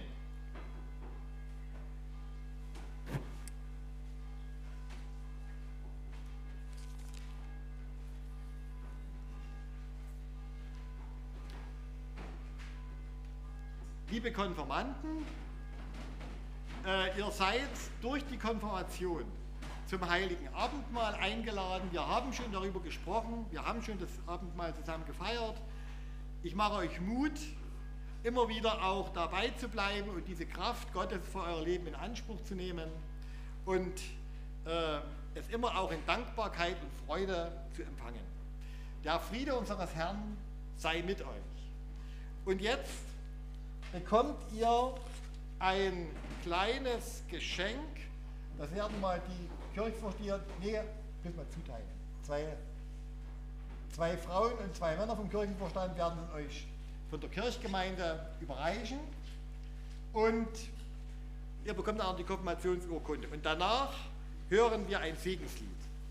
Liebe Konfirmanden, Äh, ihr seid durch die Konfirmation zum Heiligen Abendmahl eingeladen. Wir haben schon darüber gesprochen, wir haben schon das Abendmahl zusammen gefeiert. Ich mache euch Mut, immer wieder auch dabei zu bleiben und diese Kraft Gottes für euer Leben in Anspruch zu nehmen und äh, es immer auch in Dankbarkeit und Freude zu empfangen. Der Friede unseres Herrn sei mit euch. Und jetzt bekommt ihr ein kleines Geschenk. Das werden mal die Kirchenvorsteher, nee, müssen wir zuteilen. Zwei, zwei Frauen und zwei Männer vom Kirchenvorstand werden es euch von der Kirchgemeinde überreichen. Und ihr bekommt auch die Konfirmationsurkunde. Und danach hören wir ein Segenslied.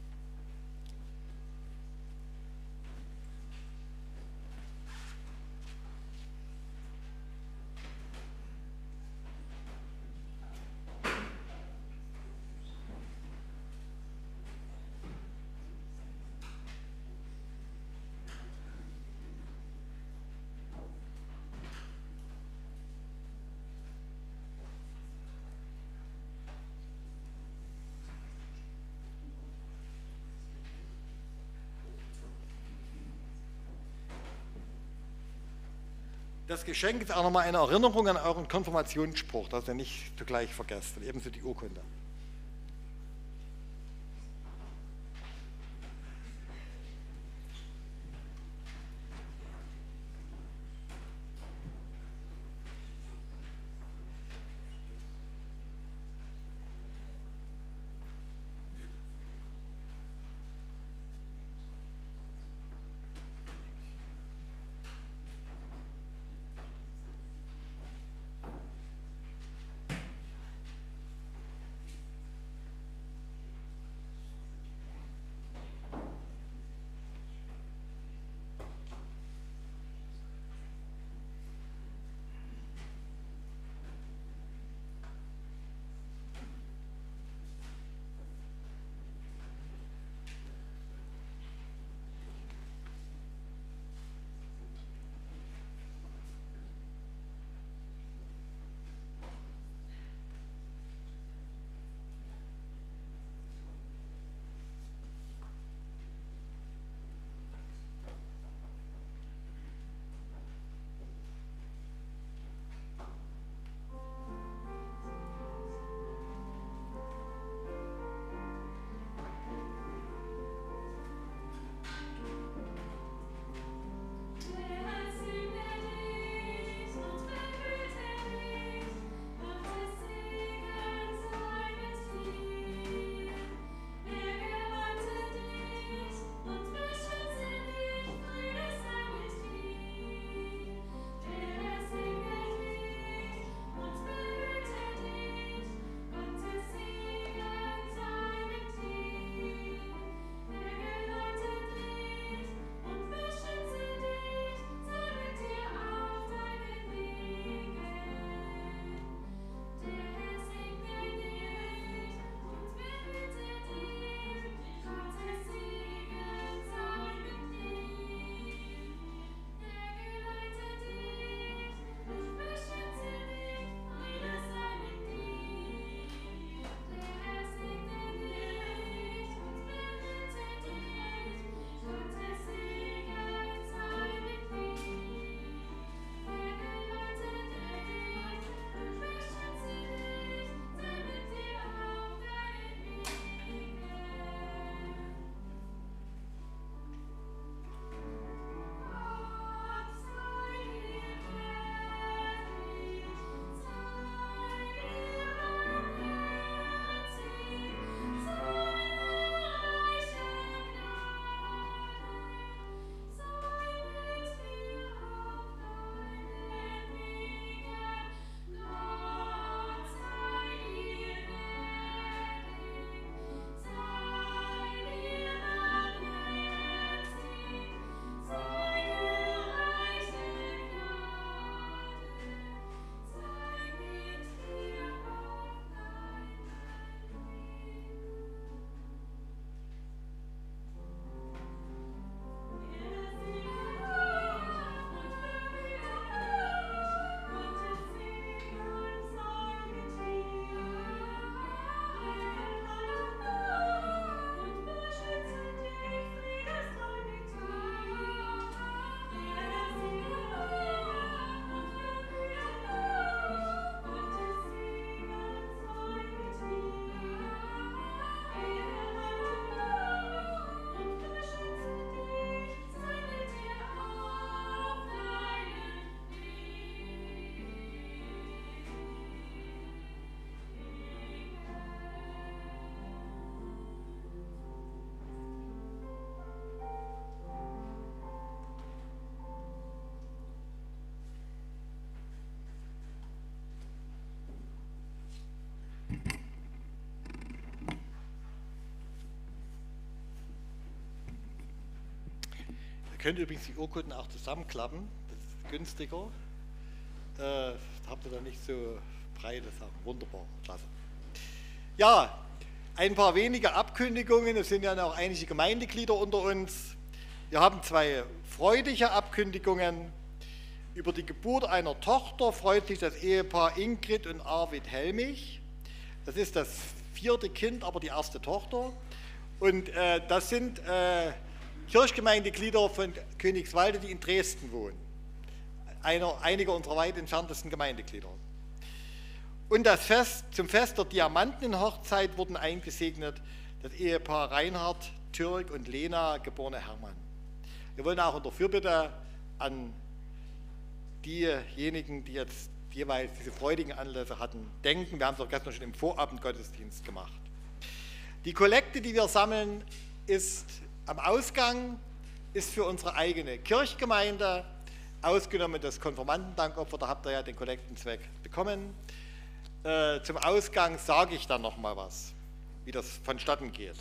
Das Geschenk ist auch nochmal eine Erinnerung an euren Konfirmationsspruch, dass ihr nicht zugleich vergesst, und ebenso die Urkunde. könnt übrigens die Urkunden auch zusammenklappen, das ist günstiger. Äh, habt ihr da nicht so breite Sachen. Wunderbar, klasse. Ja, ein paar wenige Abkündigungen. Es sind ja noch einige Gemeindeglieder unter uns. Wir haben zwei freudige Abkündigungen. Über die Geburt einer Tochter freut sich das Ehepaar Ingrid und Arvid Helmich. Das ist das vierte Kind, aber die erste Tochter. Und äh, das sind äh, Kirchgemeindeglieder von Königswalde, die in Dresden wohnen. Einer, einige unserer weit entferntesten Gemeindeglieder. Und das Fest, zum Fest der Diamantenhochzeit wurden eingesegnet das Ehepaar Reinhard Türk und Lena, geborene Hermann. Wir wollen auch unter Fürbitte an diejenigen, die jetzt jeweils diese freudigen Anlässe hatten, denken. Wir haben es auch gestern schon im Vorabendgottesdienst gemacht. Die Kollekte, die wir sammeln, ist am Ausgang, ist für unsere eigene Kirchgemeinde, ausgenommen das Konfirmandendankopfer, da habt ihr ja den Kollektenzweck bekommen. Äh, zum Ausgang sage ich dann noch mal was, wie das vonstatten geht.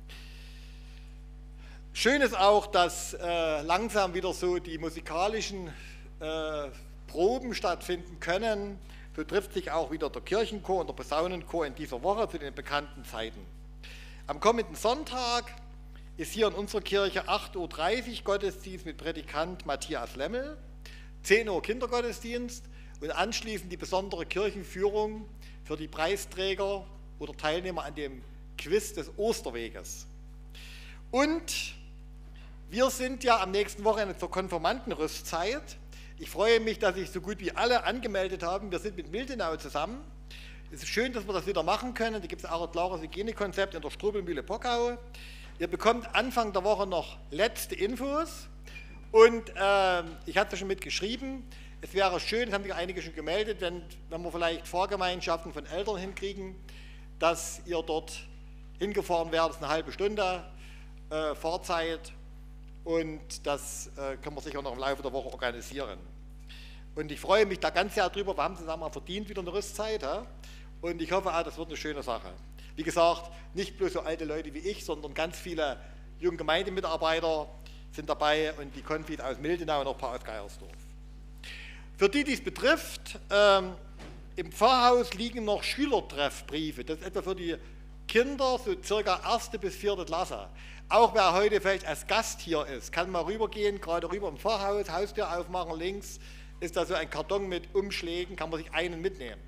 Schön ist auch, dass äh, langsam wieder so die musikalischen äh, Proben stattfinden können. So trifft sich auch wieder der Kirchenchor und der Posaunenchor in dieser Woche zu den bekannten Zeiten. Am kommenden Sonntag ist hier in unserer Kirche acht Uhr dreißig Gottesdienst mit Predikant Matthias Lemmel, zehn Uhr Kindergottesdienst und anschließend die besondere Kirchenführung für die Preisträger oder Teilnehmer an dem Quiz des Osterweges. Und wir sind ja am nächsten Wochenende zur Konfirmandenrüstzeit. Ich freue mich, dass sich so gut wie alle angemeldet haben. Wir sind mit Miltenau zusammen. Es ist schön, dass wir das wieder machen können. Da gibt es auch ein klares Hygienekonzept in der Strubelmühle Pockau. Ihr bekommt Anfang der Woche noch letzte Infos. Und äh, ich hatte schon mitgeschrieben, es wäre schön, das haben sich einige schon gemeldet, wenn, wenn wir vielleicht Fahrgemeinschaften von Eltern hinkriegen, dass ihr dort hingefahren werdet. Das ist eine halbe Stunde äh, Fahrzeit. Und das äh, können wir sicher noch im Laufe der Woche organisieren. Und ich freue mich da ganz sehr drüber. Wir haben zusammen mal verdient wieder eine Rüstzeit. Ja? Und ich hoffe auch, das wird eine schöne Sache. Wie gesagt, nicht bloß so alte Leute wie ich, sondern ganz viele junge Gemeindemitarbeiter sind dabei und die Konfit aus Miltenau und noch ein paar aus Geiersdorf. Für die, die es betrifft, ähm, im Pfarrhaus liegen noch Schülertreffbriefe. Das ist etwa für die Kinder, so circa erste bis vierte Klasse. Auch wer heute vielleicht als Gast hier ist, kann mal rübergehen, gerade rüber im Pfarrhaus, Haustür aufmachen, links ist da so ein Karton mit Umschlägen, kann man sich einen mitnehmen.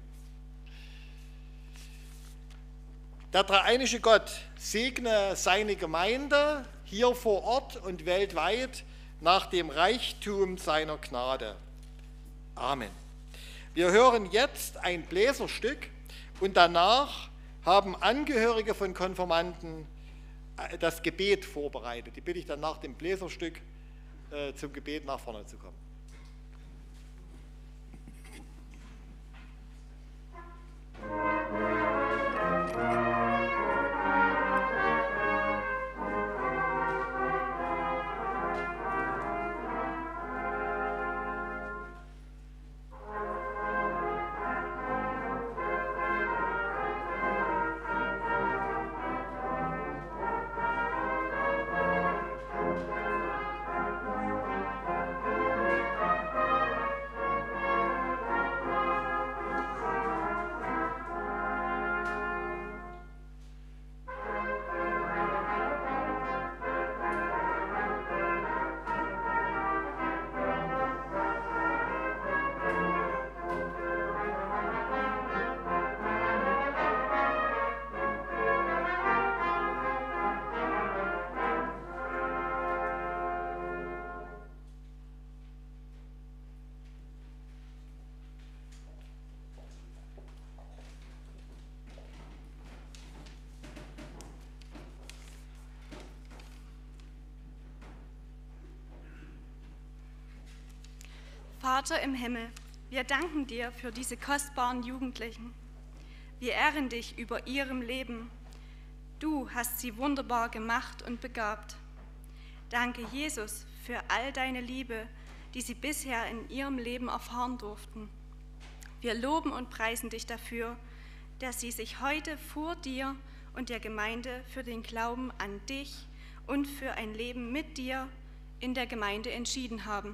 Der dreieinige Gott segne seine Gemeinde hier vor Ort und weltweit nach dem Reichtum seiner Gnade. Amen. Wir hören jetzt ein Bläserstück und danach haben Angehörige von Konfirmanden das Gebet vorbereitet. Die bitte ich dann nach dem Bläserstück äh, zum Gebet nach vorne zu kommen. Vater im Himmel, wir danken dir für diese kostbaren Jugendlichen. Wir ehren dich über ihrem Leben. Du hast sie wunderbar gemacht und begabt. Danke, Jesus, für all deine Liebe, die sie bisher in ihrem Leben erfahren durften. Wir loben und preisen dich dafür, dass sie sich heute vor dir und der Gemeinde für den Glauben an dich und für ein Leben mit dir in der Gemeinde entschieden haben.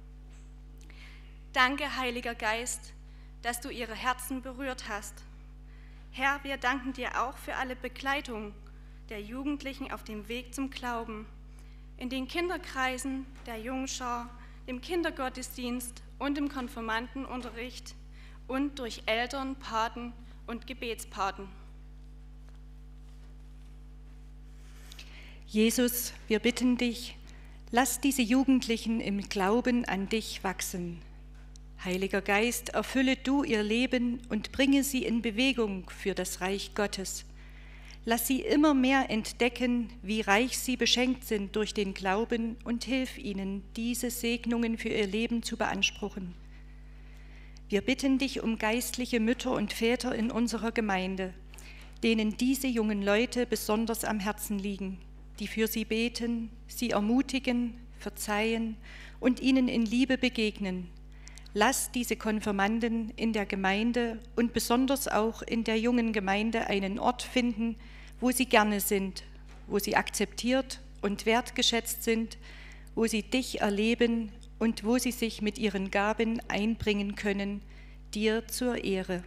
Danke, Heiliger Geist, dass du ihre Herzen berührt hast. Herr, wir danken dir auch für alle Begleitung der Jugendlichen auf dem Weg zum Glauben, in den Kinderkreisen, der Jungschar, im Kindergottesdienst und im Konfirmandenunterricht und durch Eltern, Paten und Gebetspaten. Jesus, wir bitten dich, lass diese Jugendlichen im Glauben an dich wachsen. Heiliger Geist, erfülle du ihr Leben und bringe sie in Bewegung für das Reich Gottes. Lass sie immer mehr entdecken, wie reich sie beschenkt sind durch den Glauben und hilf ihnen, diese Segnungen für ihr Leben zu beanspruchen. Wir bitten dich um geistliche Mütter und Väter in unserer Gemeinde, denen diese jungen Leute besonders am Herzen liegen, die für sie beten, sie ermutigen, verzeihen und ihnen in Liebe begegnen. Lass diese Konfirmanden in der Gemeinde und besonders auch in der jungen Gemeinde einen Ort finden, wo sie gerne sind, wo sie akzeptiert und wertgeschätzt sind, wo sie dich erleben und wo sie sich mit ihren Gaben einbringen können, dir zur Ehre.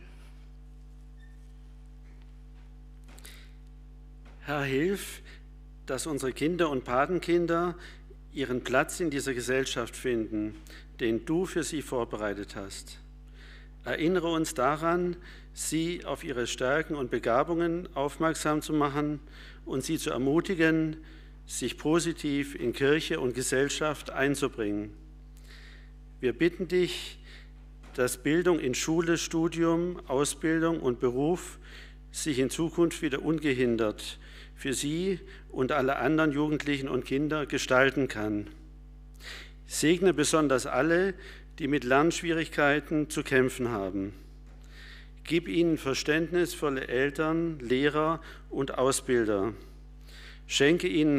Herr, hilf, dass unsere Kinder und Patenkinder ihren Platz in dieser Gesellschaft finden, den du für sie vorbereitet hast. Erinnere uns daran, sie auf ihre Stärken und Begabungen aufmerksam zu machen und sie zu ermutigen, sich positiv in Kirche und Gesellschaft einzubringen. Wir bitten dich, dass Bildung in Schule, Studium, Ausbildung und Beruf sich in Zukunft wieder ungehindert für sie und alle anderen Jugendlichen und Kinder gestalten kann. Segne besonders alle, die mit Lernschwierigkeiten zu kämpfen haben. Gib ihnen verständnisvolle Eltern, Lehrer und Ausbilder. Schenke ihnen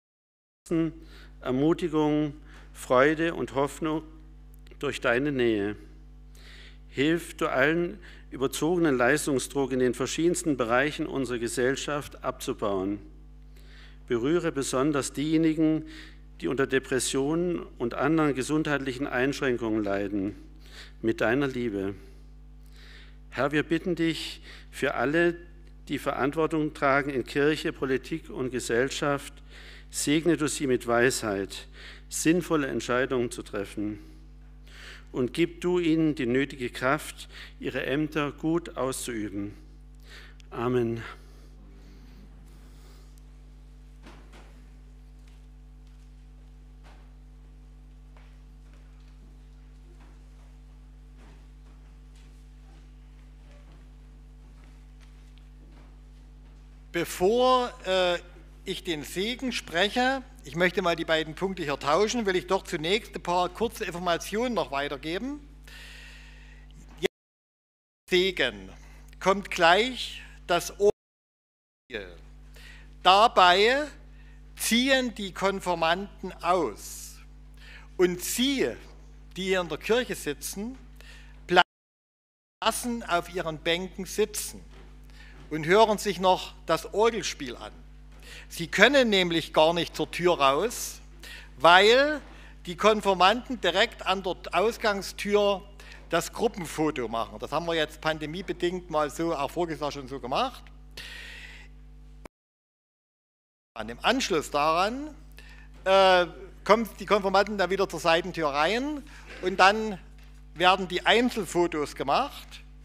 Ermutigung, Freude und Hoffnung durch deine Nähe. Hilf du allen, überzogenen Leistungsdruck in den verschiedensten Bereichen unserer Gesellschaft abzubauen. Berühre besonders diejenigen, die unter Depressionen und anderen gesundheitlichen Einschränkungen leiden, mit deiner Liebe. Herr, wir bitten dich für alle, die Verantwortung tragen in Kirche, Politik und Gesellschaft, segne du sie mit Weisheit, sinnvolle Entscheidungen zu treffen. Und gib du ihnen die nötige Kraft, ihre Ämter gut auszuüben. Amen. Bevor äh, ich den Segen spreche, ich möchte mal die beiden Punkte hier tauschen, will ich doch zunächst ein paar kurze Informationen noch weitergeben. Jetzt Segen kommt gleich das Urteil. Dabei ziehen die Konfirmanden aus und sie, die hier in der Kirche sitzen, bleiben auf ihren Bänken sitzen und hören sich noch das Orgelspiel an. Sie können nämlich gar nicht zur Tür raus, weil die Konfirmanden direkt an der Ausgangstür das Gruppenfoto machen. Das haben wir jetzt pandemiebedingt mal so, auch voriges Jahr schon so gemacht. Im Anschluss daran äh, kommen die Konfirmanden da wieder zur Seitentür rein und dann werden die Einzelfotos gemacht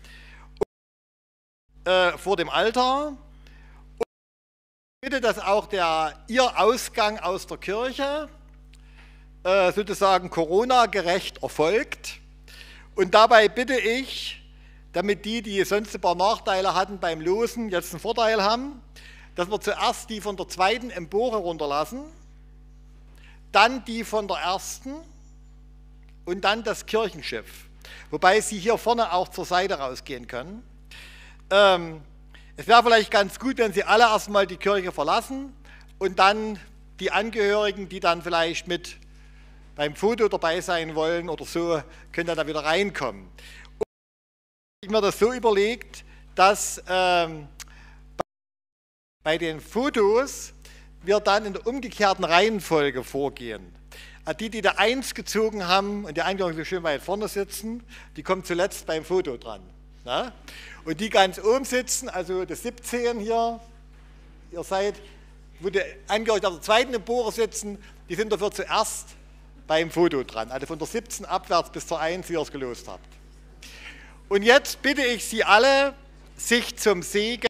und, äh, vor dem Altar. Ich bitte, dass auch der, Ihr Ausgang aus der Kirche äh, sozusagen Corona-gerecht erfolgt. Und dabei bitte ich, damit die, die sonst ein paar Nachteile hatten beim Losen, jetzt einen Vorteil haben, dass wir zuerst die von der zweiten Empore runterlassen, dann die von der ersten und dann das Kirchenschiff. Wobei Sie hier vorne auch zur Seite rausgehen können. Ähm, Es wäre vielleicht ganz gut, wenn Sie alle erstmal die Kirche verlassen und dann die Angehörigen, die dann vielleicht mit beim Foto dabei sein wollen oder so, können dann da wieder reinkommen. Und ich habe mir das so überlegt, dass ähm, bei den Fotos wir dann in der umgekehrten Reihenfolge vorgehen. Die, die da eins gezogen haben und die Angehörigen so schön weit vorne sitzen, die kommen zuletzt beim Foto dran. Na? Und die ganz oben sitzen, also das siebzehn hier, ihr seid, wo die Angehörigen der zweiten Empore sitzen, die sind dafür zuerst beim Foto dran. Also von der siebzehn abwärts bis zur eins, wie ihr es gelost habt. Und jetzt bitte ich Sie alle, sich zum Segen.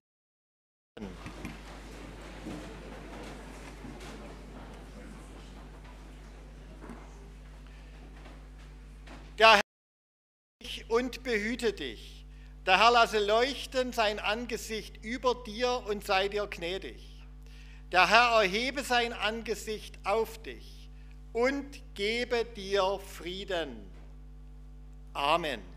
Der Herr dich und behüte dich. Der Herr lasse leuchten sein Angesicht über dir und sei dir gnädig. Der Herr erhebe sein Angesicht auf dich und gebe dir Frieden. Amen.